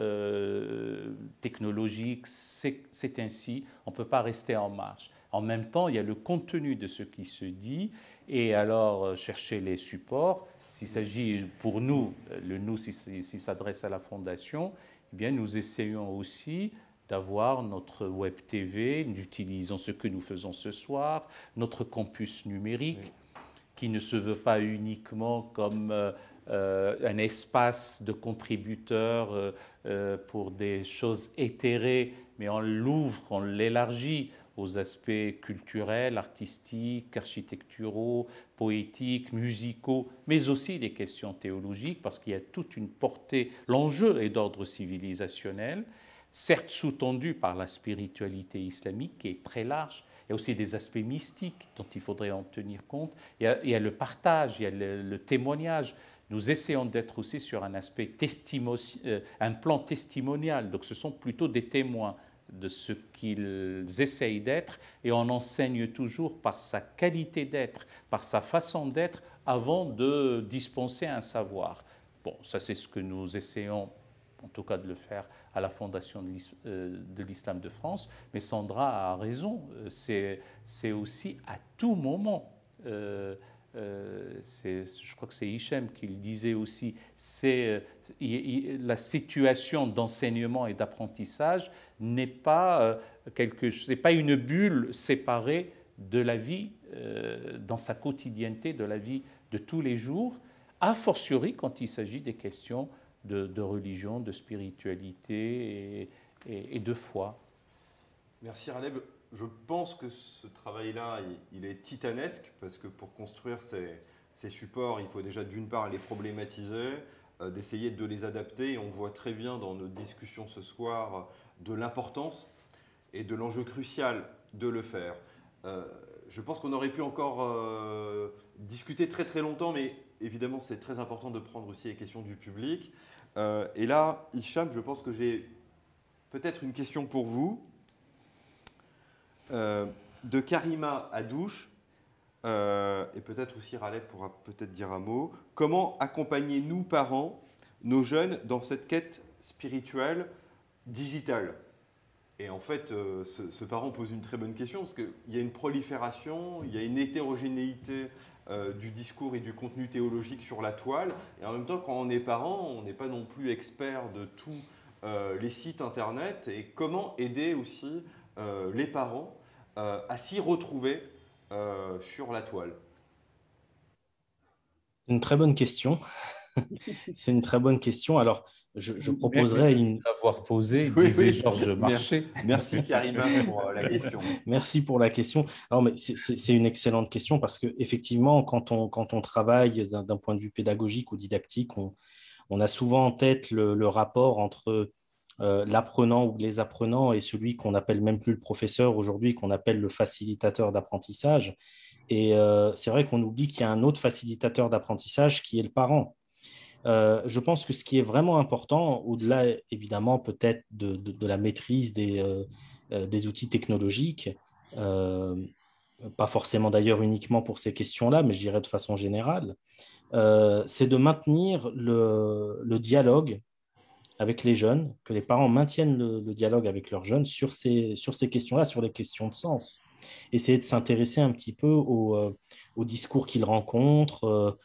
technologique, c'est ainsi, on ne peut pas rester en marche. En même temps, il y a le contenu de ce qui se dit, et alors chercher les supports. S'il s'agit pour nous, le nous s'il s'adresse à la Fondation, eh bien nous essayons aussi d'avoir notre web TV, nous utilisons ce que nous faisons ce soir, notre campus numérique, qui ne se veut pas uniquement comme un espace de contributeurs pour des choses éthérées, mais on l'ouvre, on l'élargit aux aspects culturels, artistiques, architecturaux, poétiques, musicaux, mais aussi les questions théologiques, parce qu'il y a toute une portée. L'enjeu est d'ordre civilisationnel, certes sous-tendu par la spiritualité islamique qui est très large. Il y a aussi des aspects mystiques dont il faudrait en tenir compte. Il y a le partage, il y a le témoignage. Nous essayons d'être aussi sur un aspect un plan testimonial. Donc ce sont plutôt des témoins de ce qu'ils essayent d'être et on enseigne toujours par sa qualité d'être, par sa façon d'être avant de dispenser un savoir. Bon, ça c'est ce que nous essayons en tout cas de le faire à la Fondation de l'Islam de France, mais Sandra a raison, c'est aussi à tout moment, je crois que c'est Hichem qui le disait aussi, la situation d'enseignement et d'apprentissage n'est pas c'est pas une bulle séparée de la vie dans sa quotidienneté, de la vie de tous les jours, a fortiori quand il s'agit des questions de religion, de spiritualité et de foi. Merci Raleb. Je pense que ce travail-là, il est titanesque, parce que pour construire ces supports, il faut déjà d'une part les problématiser, d'essayer de les adapter. Et on voit très bien dans notre discussion ce soir de l'importance et de l'enjeu crucial de le faire. Je pense qu'on aurait pu encore discuter très très longtemps, mais évidemment c'est très important de prendre aussi les questions du public. Et là, Hicham, je pense que j'ai peut-être une question pour vous. De Karima Adouche, et peut-être aussi Raleb pourra peut-être dire un mot. Comment accompagner nous, parents, nos jeunes dans cette quête spirituelle digitale? Et en fait, ce parent pose une très bonne question, parce qu'il y a une prolifération, il y a une hétérogénéité du discours et du contenu théologique sur la toile. Et en même temps, quand on est parent, on n'est pas non plus expert de tous les sites internet. Et comment aider aussi les parents à s'y retrouver sur la toile? Une très bonne question. C'est une très bonne question. Alors, je proposerais Merci une... de l'avoir posée, Oui, disait oui. Georges Marchais. Merci Karima pour la question. Merci pour la question. Alors, mais c'est une excellente question parce que effectivement, quand on travaille d'un point de vue pédagogique ou didactique, on a souvent en tête le rapport entre l'apprenant ou les apprenants et celui qu'on appelle même plus le professeur aujourd'hui, qu'on appelle le facilitateur d'apprentissage. Et c'est vrai qu'on oublie qu'il y a un autre facilitateur d'apprentissage qui est le parent. Je pense que ce qui est vraiment important, au-delà évidemment peut-être de la maîtrise des outils technologiques, euh, pas forcément d'ailleurs uniquement pour ces questions-là, mais je dirais de façon générale, c'est de maintenir le dialogue avec les jeunes, que les parents maintiennent le dialogue avec leurs jeunes sur ces questions-là, sur les questions de sens. Essayer de s'intéresser un petit peu au discours qu'ils rencontrent,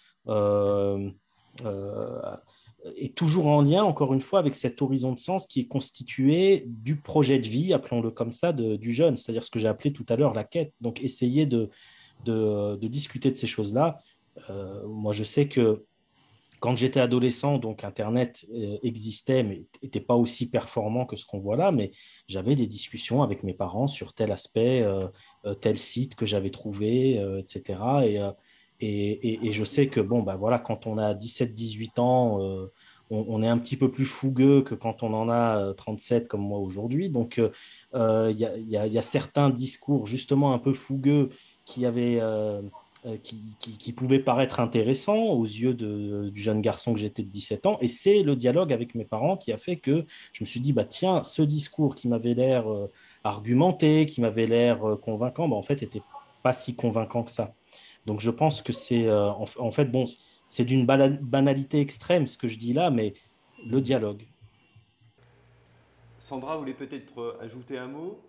euh, et toujours en lien, encore une fois, avec cet horizon de sens qui est constitué du projet de vie, appelons-le comme ça, du jeune, c'est-à-dire ce que j'ai appelé tout à l'heure la quête. Donc, essayer de discuter de ces choses-là. Moi, je sais que quand j'étais adolescent, donc Internet existait, mais n'était pas aussi performant que ce qu'on voit là, mais j'avais des discussions avec mes parents sur tel aspect, tel site que j'avais trouvé, etc. Et je sais que bon, bah, voilà, quand on a 17-18 ans, on est un petit peu plus fougueux que quand on en a 37 comme moi aujourd'hui. Donc, il y a certains discours justement un peu fougueux qui avaient... qui pouvait paraître intéressant aux yeux du jeune garçon que j'étais de 17 ans. Et c'est le dialogue avec mes parents qui a fait que je me suis dit, bah, tiens, ce discours qui m'avait l'air argumenté, qui m'avait l'air convaincant, bah, en fait, n'était pas si convaincant que ça. Donc je pense que c'est, en fait, bon, c'est d'une banalité extrême ce que je dis là, mais le dialogue. Sandra voulait peut-être ajouter un mot?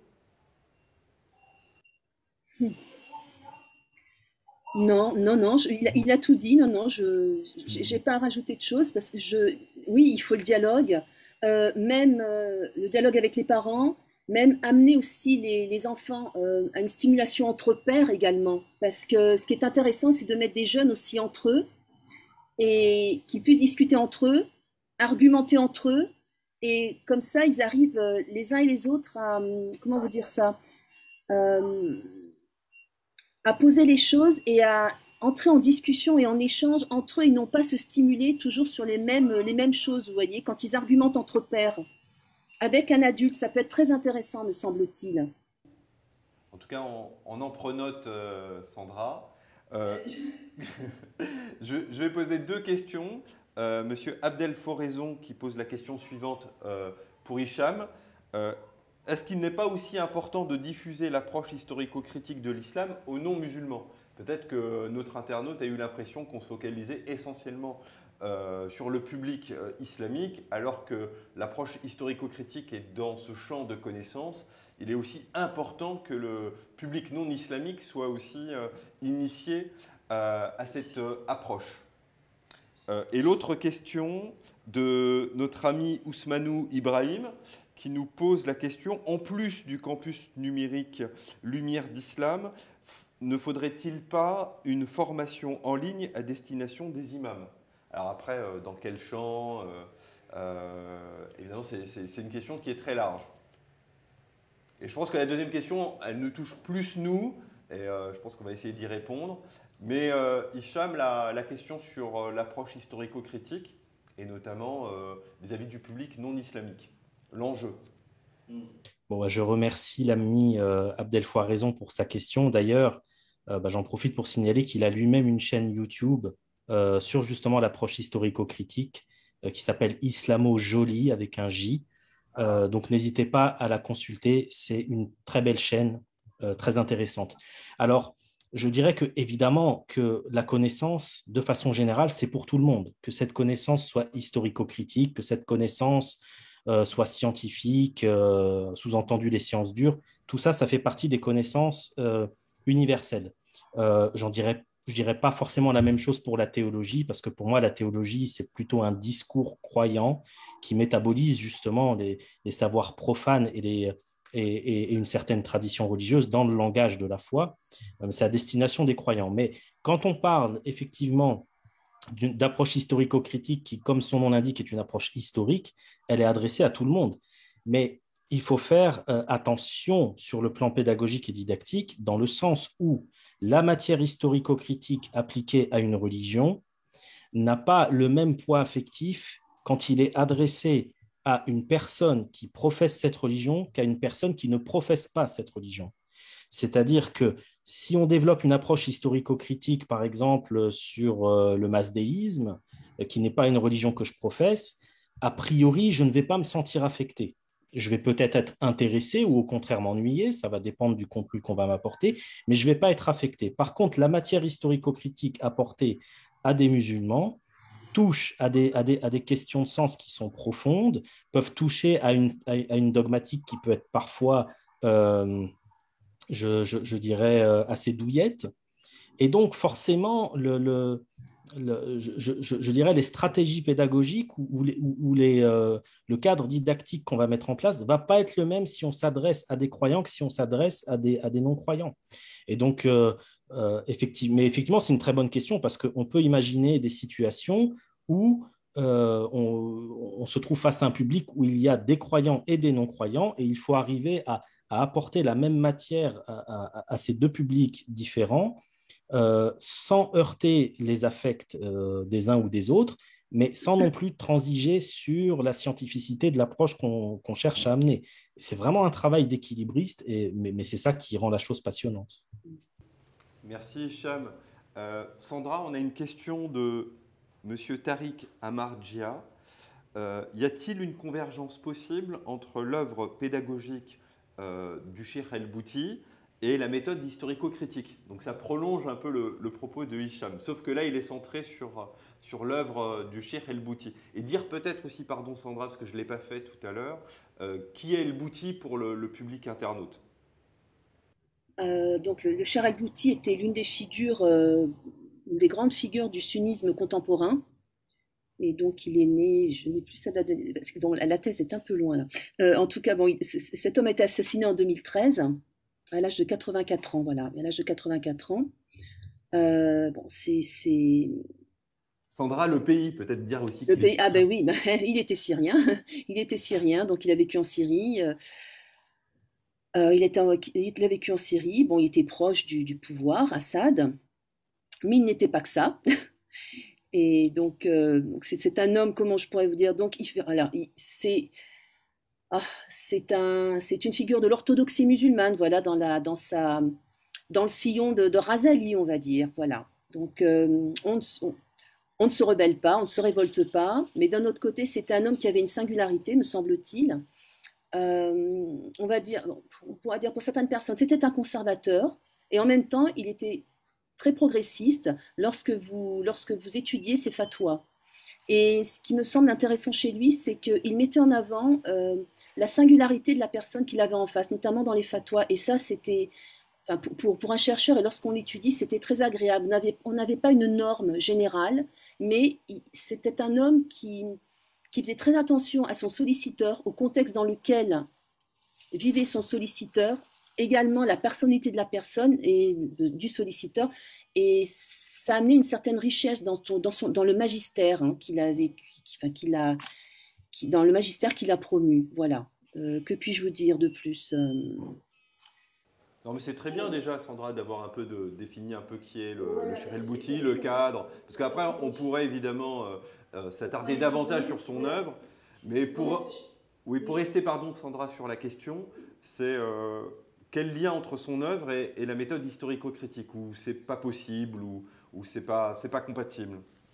Non, non, non, il a tout dit. Non, non, je n'ai pas à rajouter de choses parce que oui, il faut le dialogue, même le dialogue avec les parents, même amener aussi les enfants à une stimulation entre pairs également. Parce que ce qui est intéressant, c'est de mettre des jeunes aussi entre eux et qu'ils puissent discuter entre eux, argumenter entre eux. Et comme ça, ils arrivent les uns et les autres à, comment vous dire ça, euh, à poser les choses et à entrer en discussion et en échange entre eux et non pas se stimuler toujours sur les mêmes choses, vous voyez, quand ils argumentent entre pairs. Avec un adulte, ça peut être très intéressant, me semble-t-il. En tout cas, on en prend note, Sandra. Euh, je vais poser deux questions. Monsieur Abdel Foraison qui pose la question suivante pour Hicham. Est-ce qu'il n'est pas aussi important de diffuser l'approche historico-critique de l'islam aux non-musulmans? Peut-être que notre internaute a eu l'impression qu'on se focalisait essentiellement sur le public islamique, alors que l'approche historico-critique est dans ce champ de connaissances. Il est aussi important que le public non islamique soit aussi initié à cette approche. Et l'autre question de notre ami Ousmanou Ibrahim, qui nous pose la question, en plus du campus numérique Lumière d'Islam, ne faudrait-il pas une formation en ligne à destination des imams? Alors après, dans quel champ évidemment, c'est une question qui est très large. Et je pense que la deuxième question, elle nous touche plus nous, et je pense qu'on va essayer d'y répondre. Mais Hicham, la question sur l'approche historico-critique, et notamment vis-à-vis du public non islamique, l'enjeu. Bon, je remercie l'ami Abdel Fouaraison pour sa question. D'ailleurs, j'en profite pour signaler qu'il a lui-même une chaîne YouTube sur justement l'approche historico-critique qui s'appelle Islamo Jolie avec un J. Donc, n'hésitez pas à la consulter. C'est une très belle chaîne, très intéressante. Alors, je dirais que évidemment que la connaissance, de façon générale, c'est pour tout le monde. Que cette connaissance soit historico-critique, que cette connaissance soit scientifique, sous-entendu les sciences dures, tout ça, ça fait partie des connaissances universelles. Je dirais pas forcément la même chose pour la théologie, parce que pour moi, la théologie, c'est plutôt un discours croyant qui métabolise justement les savoirs profanes et une certaine tradition religieuse dans le langage de la foi. C'est à destination des croyants. Mais quand on parle effectivement d'approche historico-critique qui, comme son nom l'indique, est une approche historique, elle est adressée à tout le monde. Mais il faut faire attention sur le plan pédagogique et didactique, dans le sens où la matière historico-critique appliquée à une religion n'a pas le même poids affectif quand il est adressé à une personne qui professe cette religion qu'à une personne qui ne professe pas cette religion. C'est-à-dire que si on développe une approche historico-critique, par exemple, sur le masdéisme, qui n'est pas une religion que je professe, a priori, je ne vais pas me sentir affecté. Je vais peut-être être intéressé ou au contraire m'ennuyer, ça va dépendre du contenu qu'on va m'apporter, mais je ne vais pas être affecté. Par contre, la matière historico-critique apportée à des musulmans touche à des questions de sens qui sont profondes, peuvent toucher à une dogmatique qui peut être parfois... je dirais, assez douillette. Et donc, forcément, je dirais les stratégies pédagogiques ou le cadre didactique qu'on va mettre en place ne va pas être le même si on s'adresse à des croyants que si on s'adresse à des non-croyants. Et donc, effectivement, c'est une très bonne question parce qu'on peut imaginer des situations où on se trouve face à un public où il y a des croyants et des non-croyants et il faut arriver à apporter la même matière à ces deux publics différents sans heurter les affects des uns ou des autres, mais sans non plus transiger sur la scientificité de l'approche qu'on cherche à amener. C'est vraiment un travail d'équilibriste, mais c'est ça qui rend la chose passionnante. Merci Hicham. Sandra, on a une question de Monsieur Tariq Amarjia. Y a-t-il une convergence possible entre l'œuvre pédagogique du Cheikh El-Bouti et la méthode historico-critique? Donc ça prolonge un peu le propos de Hicham, sauf que là il est centré sur l'œuvre du Cheikh El-Bouti. Et dire peut-être aussi, pardon Sandra, parce que je ne l'ai pas fait tout à l'heure, qui est El-Bouti pour le public internaute? Donc le Cheikh El-Bouti était l'une des figures, des grandes figures du sunnisme contemporain. Et donc, il est né, je n'ai plus sa date de... Parce que bon, la thèse est un peu loin, là. En tout cas, bon, cet homme a été assassiné en 2013, à l'âge de 84 ans, voilà, à l'âge de 84 ans. Bon, c'est... Sandra, le pays, peut-être dire aussi. Le pays, ah ben oui, il était syrien. Il était syrien, donc il a vécu en Syrie. Il a vécu en Syrie. Bon, il était proche du pouvoir, Assad, mais il n'était pas que ça. Et donc, c'est un homme, comment je pourrais vous dire, donc c'est une figure de l'orthodoxie musulmane, voilà, dans le sillon de Razali, on va dire, voilà. Donc, on ne se rebelle pas, on ne se révolte pas, mais d'un autre côté, c'est un homme qui avait une singularité, me semble-t-il. On pourra dire pour certaines personnes, c'était un conservateur, et en même temps, il était très progressiste lorsque vous étudiez ses fatwas. Et ce qui me semble intéressant chez lui, c'est qu'il mettait en avant la singularité de la personne qu'il avait en face, notamment dans les fatwas. Et ça, c'était, enfin, pour un chercheur, et lorsqu'on l'étudie, c'était très agréable. On n'avait pas une norme générale, mais c'était un homme qui faisait très attention à son solliciteur, au contexte dans lequel vivait son solliciteur, également la personnalité de la personne et du solliciteur. Et ça a amené une certaine richesse dans le magistère qu'il a vécu, dans le magistère qu'il a promu. Voilà. Que puis-je vous dire de plus? Non, mais c'est très bien déjà, Sandra, d'avoir un peu défini un peu qui est le Cheikh El Bouti, le cadre. Parce qu'après, on pourrait évidemment s'attarder davantage sur son œuvre. Mais pour rester, pardon, Sandra, sur la question, c'est quel lien entre son œuvre et la méthode historico-critique, où c'est pas possible, ou c'est pas compatible?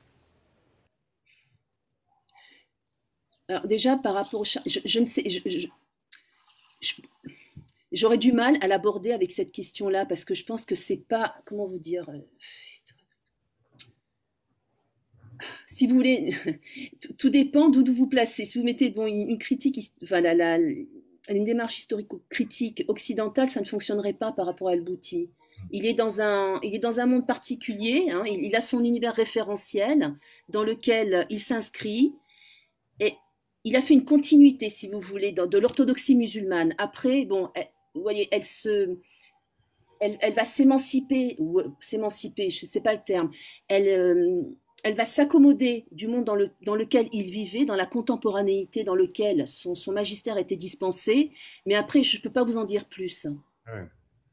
Alors déjà, par rapport au je ne sais, j'aurais du mal à l'aborder avec cette question-là parce que je pense que c'est pas, comment vous dire, si vous voulez, tout dépend d'où vous placez. Si vous mettez une critique, enfin, une démarche historico-critique occidentale, ça ne fonctionnerait pas par rapport à El-Bouti. Il est dans un monde particulier, hein, il a son univers référentiel dans lequel il s'inscrit et il a fait une continuité, si vous voulez, de l'orthodoxie musulmane. Après, bon, vous voyez, elle va s'émanciper, je ne sais pas le terme, elle va s'accommoder du monde dans lequel il vivait, dans la contemporanéité dans laquelle son magistère était dispensé, mais après, je ne peux pas vous en dire plus. Ouais.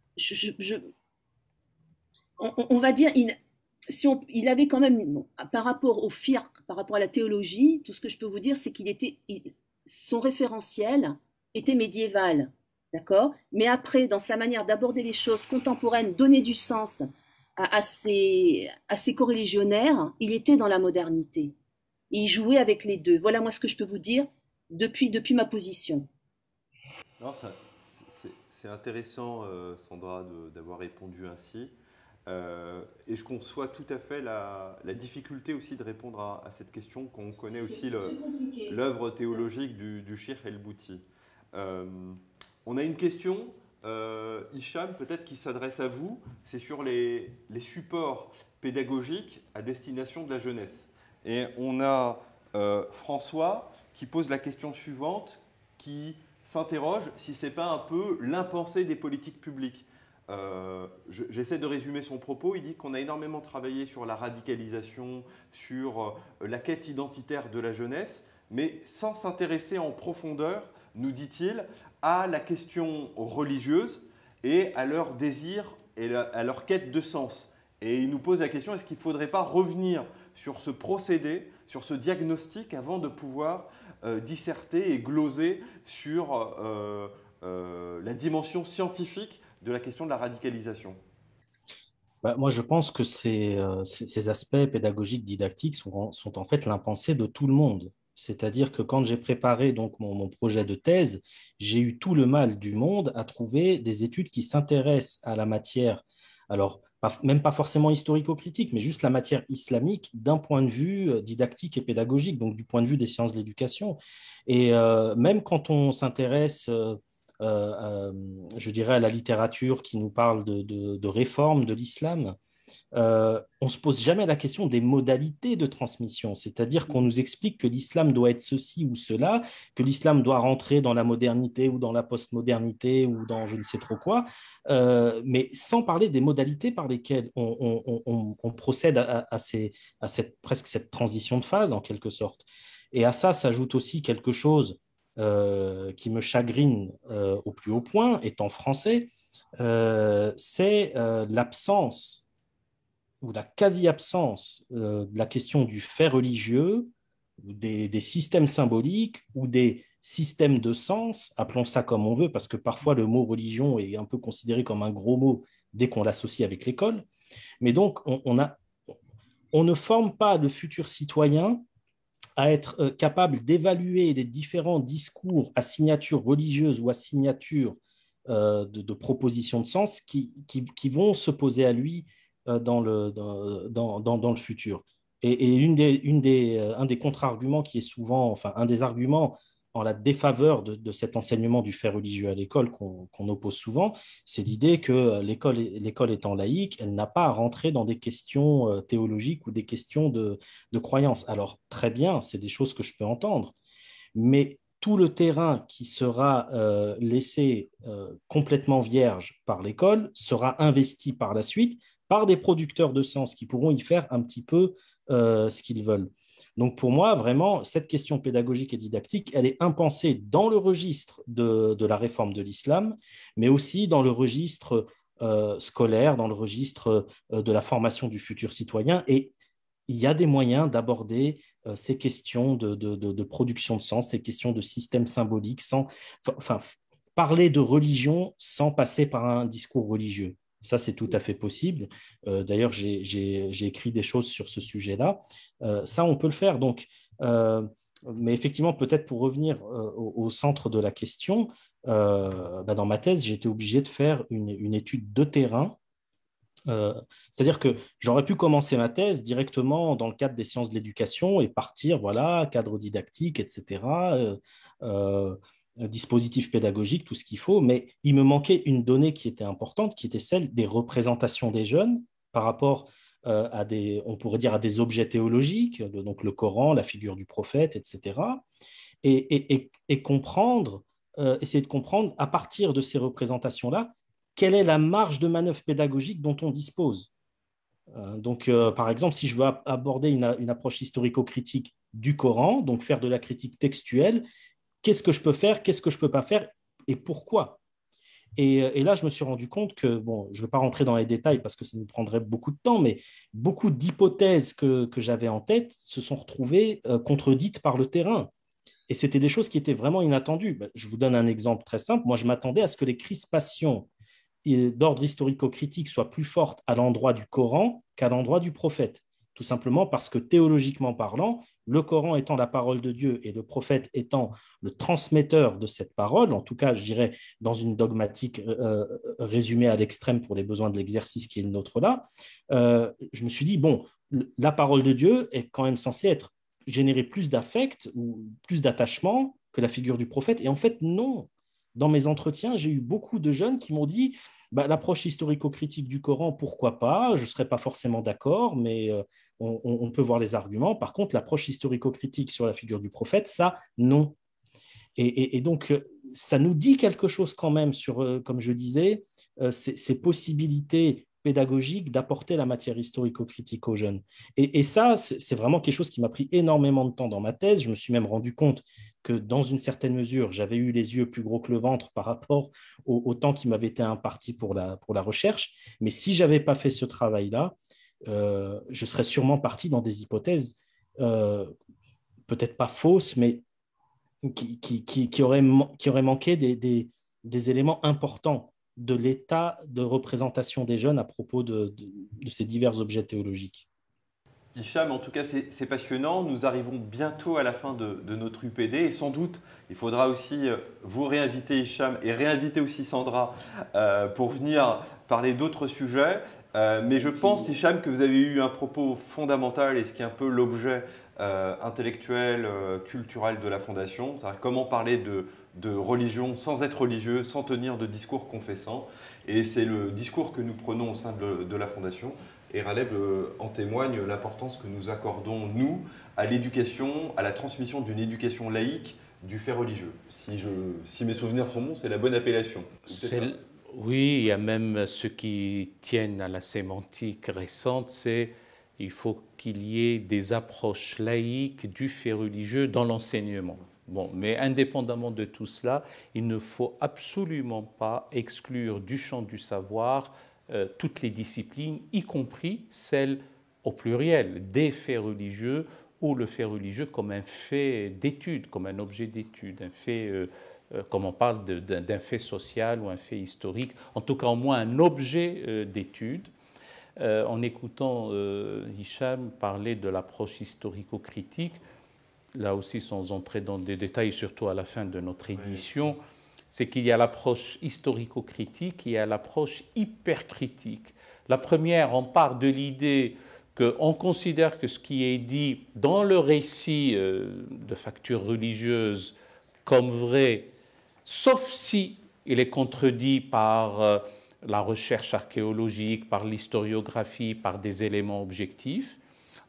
On va dire, il avait quand même, bon, par rapport au fiqh, par rapport à la théologie, tout ce que je peux vous dire, c'est son référentiel était médiéval, d'accord? Mais après, dans sa manière d'aborder les choses contemporaines, donner du sens à ses coreligionnaires, il était dans la modernité. Et il jouait avec les deux. Voilà moi ce que je peux vous dire depuis ma position. Non, c'est intéressant, Sandra, d'avoir répondu ainsi. Et je conçois tout à fait la difficulté aussi de répondre à cette question quand on connaît aussi l'œuvre théologique du Cheikh El Bouti. On a une question, Hicham, peut-être qui s'adresse à vous, c'est sur les supports pédagogiques à destination de la jeunesse. Et on a François qui pose la question suivante, qui s'interroge si ce n'est pas un peu l'impensé des politiques publiques. J'essaie de résumer son propos. Il dit qu'on a énormément travaillé sur la radicalisation, sur la quête identitaire de la jeunesse, mais sans s'intéresser en profondeur, nous dit-il, à la question religieuse et à leur désir et à leur quête de sens. Et il nous pose la question, est-ce qu'il ne faudrait pas revenir sur ce procédé, sur ce diagnostic, avant de pouvoir disserter et gloser sur la dimension scientifique de la question de la radicalisation? Moi, je pense que ces aspects pédagogiques, didactiques sont en fait l'impensé de tout le monde. C'est-à-dire que quand j'ai préparé donc mon projet de thèse, j'ai eu tout le mal du monde à trouver des études qui s'intéressent à la matière, alors même pas forcément historico-critique, mais juste la matière islamique d'un point de vue didactique et pédagogique, donc du point de vue des sciences de l'éducation. Et même quand on s'intéresse je dirais, à la littérature qui nous parle de réforme de l'islam, on ne se pose jamais la question des modalités de transmission, c'est-à-dire qu'on nous explique que l'islam doit être ceci ou cela, que l'islam doit rentrer dans la modernité ou dans la postmodernité ou dans je ne sais trop quoi, mais sans parler des modalités par lesquelles on procède presque cette transition de phase en quelque sorte. Et à ça s'ajoute aussi quelque chose qui me chagrine au plus haut point, étant français, c'est l'absence ou la quasi-absence de la question du fait religieux, ou des systèmes symboliques ou des systèmes de sens, appelons ça comme on veut, parce que parfois le mot religion est un peu considéré comme un gros mot dès qu'on l'associe avec l'école. Mais donc, on ne forme pas le futur citoyen à être capable d'évaluer les différents discours à signature religieuse ou à signature de propositions de sens qui vont se poser à lui dans le futur. Et un des contre-arguments qui est souvent, enfin, un des arguments en la défaveur de cet enseignement du fait religieux à l'école qu'on oppose souvent, c'est l'idée que l'école étant laïque, elle n'a pas à rentrer dans des questions théologiques ou des questions de croyance. Alors, très bien, c'est des choses que je peux entendre, mais tout le terrain qui sera laissé complètement vierge par l'école sera investi par la suite par des producteurs de sciences qui pourront y faire un petit peu ce qu'ils veulent. Donc pour moi, vraiment, cette question pédagogique et didactique, elle est impensée dans le registre de la réforme de l'islam, mais aussi dans le registre scolaire, dans le registre de la formation du futur citoyen. Et il y a des moyens d'aborder ces questions de production de sens, ces questions de système symbolique, sans, enfin, parler de religion sans passer par un discours religieux. Ça, c'est tout à fait possible. D'ailleurs, j'ai écrit des choses sur ce sujet-là. Ça, on peut le faire. Donc, mais effectivement, peut-être pour revenir au centre de la question, dans ma thèse, j'ai été obligé de faire une étude de terrain. C'est-à-dire que j'aurais pu commencer ma thèse directement dans le cadre des sciences de l'éducation et partir, voilà, cadre didactique, etc., dispositif pédagogique, tout ce qu'il faut, mais il me manquait une donnée qui était importante, qui était celle des représentations des jeunes par rapport à des, on pourrait dire, à des objets théologiques, donc le Coran, la figure du prophète, etc., et comprendre, essayer de comprendre à partir de ces représentations-là, quelle est la marge de manœuvre pédagogique dont on dispose. Donc, par exemple, si je veux aborder une approche historico-critique du Coran, donc faire de la critique textuelle, qu'est-ce que je peux faire, qu'est-ce que je ne peux pas faire et pourquoi? Et là, je me suis rendu compte que, bon, je ne vais pas rentrer dans les détails parce que ça nous prendrait beaucoup de temps, mais beaucoup d'hypothèses que j'avais en tête se sont retrouvées contredites par le terrain. Et c'était des choses qui étaient vraiment inattendues. Je vous donne un exemple très simple. Moi, je m'attendais à ce que les crispations d'ordre historico-critique soit plus forte à l'endroit du Coran qu'à l'endroit du prophète. Tout simplement parce que théologiquement parlant, le Coran étant la parole de Dieu et le prophète étant le transmetteur de cette parole, en tout cas, je dirais, dans une dogmatique résumée à l'extrême pour les besoins de l'exercice qui est le nôtre là, je me suis dit, bon, la parole de Dieu est quand même censée générer plus d'affect ou plus d'attachement que la figure du prophète. Et en fait, non. Dans mes entretiens, j'ai eu beaucoup de jeunes qui m'ont dit l'approche historico-critique du Coran, pourquoi pas? Je ne serais pas forcément d'accord, mais on peut voir les arguments. Par contre, l'approche historico-critique sur la figure du prophète, ça, non. Et donc, ça nous dit quelque chose quand même sur, comme je disais, ces possibilités pédagogiques d'apporter la matière historico-critique aux jeunes. Et ça, c'est vraiment quelque chose qui m'a pris énormément de temps dans ma thèse. Je me suis même rendu compte que dans une certaine mesure, j'avais eu les yeux plus gros que le ventre par rapport au temps qui m'avait été imparti pour la recherche. Mais si je n'avais pas fait ce travail-là, je serais sûrement parti dans des hypothèses peut-être pas fausses, mais qui auraient manqué des éléments importants de l'état de représentation des jeunes à propos de ces divers objets théologiques. Hicham, en tout cas, c'est passionnant. Nous arrivons bientôt à la fin de notre UPD et sans doute, il faudra aussi vous réinviter, Hicham, et réinviter aussi Sandra pour venir parler d'autres sujets. Mais je pense, Hicham, que vous avez eu un propos fondamental et ce qui est un peu l'objet intellectuel, culturel de la Fondation. C'est-à-dire comment parler de religion sans être religieux, sans tenir de discours confessant. Et c'est le discours que nous prenons au sein de la Fondation. Et Raleb en témoigne l'importance que nous accordons, nous, à l'éducation, à la transmission d'une éducation laïque du fait religieux. Si mes souvenirs sont bons, c'est la bonne appellation. Oui, il y a même ceux qui tiennent à la sémantique récente, c'est il faut qu'il y ait des approches laïques du fait religieux dans l'enseignement. Bon, mais indépendamment de tout cela, il ne faut absolument pas exclure du champ du savoir toutes les disciplines, y compris celles au pluriel des faits religieux ou le fait religieux comme un fait d'étude, comme un objet d'étude, un fait, comme on parle d'un fait social ou un fait historique, en tout cas au moins un objet d'étude. En écoutant Hicham parler de l'approche historico-critique, là aussi sans entrer dans des détails, surtout à la fin de notre édition, c'est qu'il y a l'approche historico-critique et il y a l'approche hypercritique. La première, on part de l'idée qu'on considère que ce qui est dit dans le récit de facture religieuse comme vrai, sauf si il est contredit par la recherche archéologique, par l'historiographie, par des éléments objectifs.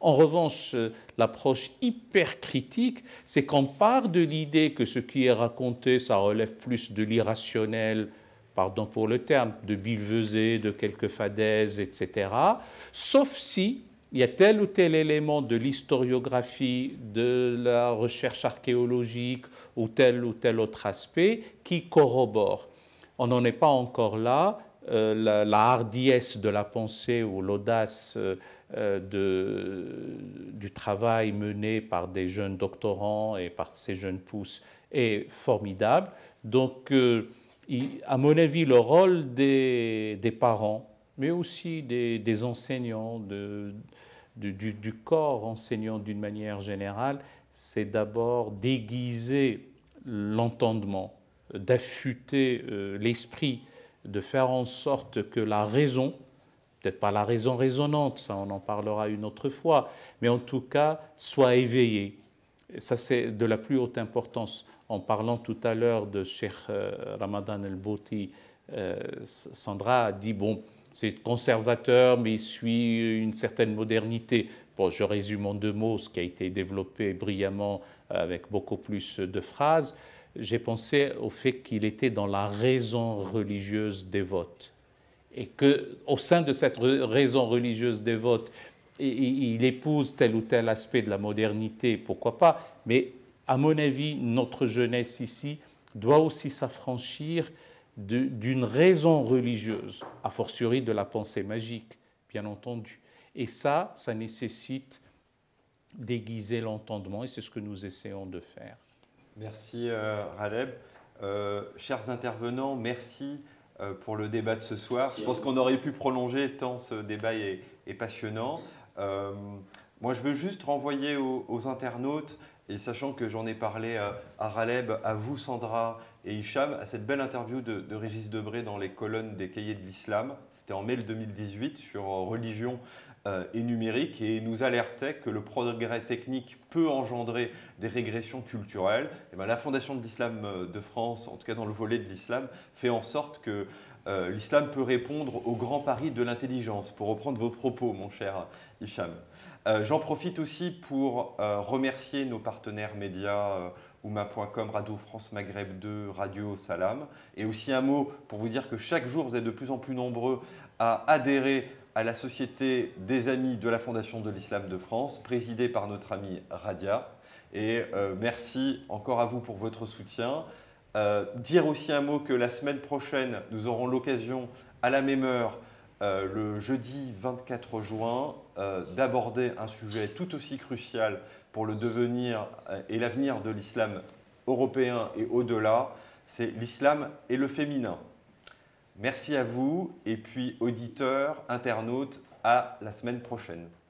En revanche, l'approche hyper critique, c'est qu'on part de l'idée que ce qui est raconté, ça relève plus de l'irrationnel, pardon pour le terme, de billevesées, de quelques fadaises, etc. Sauf si il y a tel ou tel élément de l'historiographie, de la recherche archéologique ou tel autre aspect qui corrobore. On n'en est pas encore là. La hardiesse de la pensée ou l'audace du travail mené par des jeunes doctorants et par ces jeunes pousses est formidable. Donc, à mon avis, le rôle des parents, mais aussi des enseignants, du corps enseignant d'une manière générale, c'est d'abord d'aiguiser l'entendement, d'affûter l'esprit, de faire en sorte que la raison, peut-être pas la raison raisonnante, ça on en parlera une autre fois, mais en tout cas soit éveillée. Et ça c'est de la plus haute importance. En parlant tout à l'heure de Cheikh Ramadan El-Bouti, Sandra a dit, bon, c'est conservateur, mais il suit une certaine modernité. Bon, je résume en 2 mots ce qui a été développé brillamment avec beaucoup plus de phrases. J'ai pensé au fait qu'il était dans la raison religieuse dévote. Et qu'au sein de cette raison religieuse dévote, il épouse tel ou tel aspect de la modernité, pourquoi pas. Mais à mon avis, notre jeunesse ici doit aussi s'affranchir d'une raison religieuse, a fortiori de la pensée magique, bien entendu. Et ça nécessite d'aiguiser l'entendement, et c'est ce que nous essayons de faire. Merci Raleb. Chers intervenants, merci pour le débat de ce soir. Je pense qu'on aurait pu prolonger tant ce débat est passionnant. Moi, je veux juste renvoyer aux internautes, et sachant que j'en ai parlé à Raleb, à vous Sandra et Hicham, à cette belle interview de Régis Debray dans les colonnes des Cahiers de l'Islam. C'était en mai 2018 sur religion et numérique, et nous alertait que le progrès technique peut engendrer des régressions culturelles. Et bien, la Fondation de l'Islam de France, en tout cas dans le volet de l'islam, fait en sorte que l'islam peut répondre au grand pari de l'intelligence, pour reprendre vos propos, mon cher Hicham. J'en profite aussi pour remercier nos partenaires médias, Ouma.com, Radio France Maghreb 2, Radio Salam, et aussi un mot pour vous dire que chaque jour, vous êtes de plus en plus nombreux à adhérer à la Société des Amis de la Fondation de l'Islam de France, présidée par notre ami Radia. Et merci encore à vous pour votre soutien. Dire aussi un mot que la semaine prochaine, nous aurons l'occasion, à la même heure, le jeudi 24 juin, d'aborder un sujet tout aussi crucial pour le devenir et l'avenir de l'islam européen et au-delà, c'est l'islam et le féminin. Merci à vous, et puis auditeurs, internautes, à la semaine prochaine.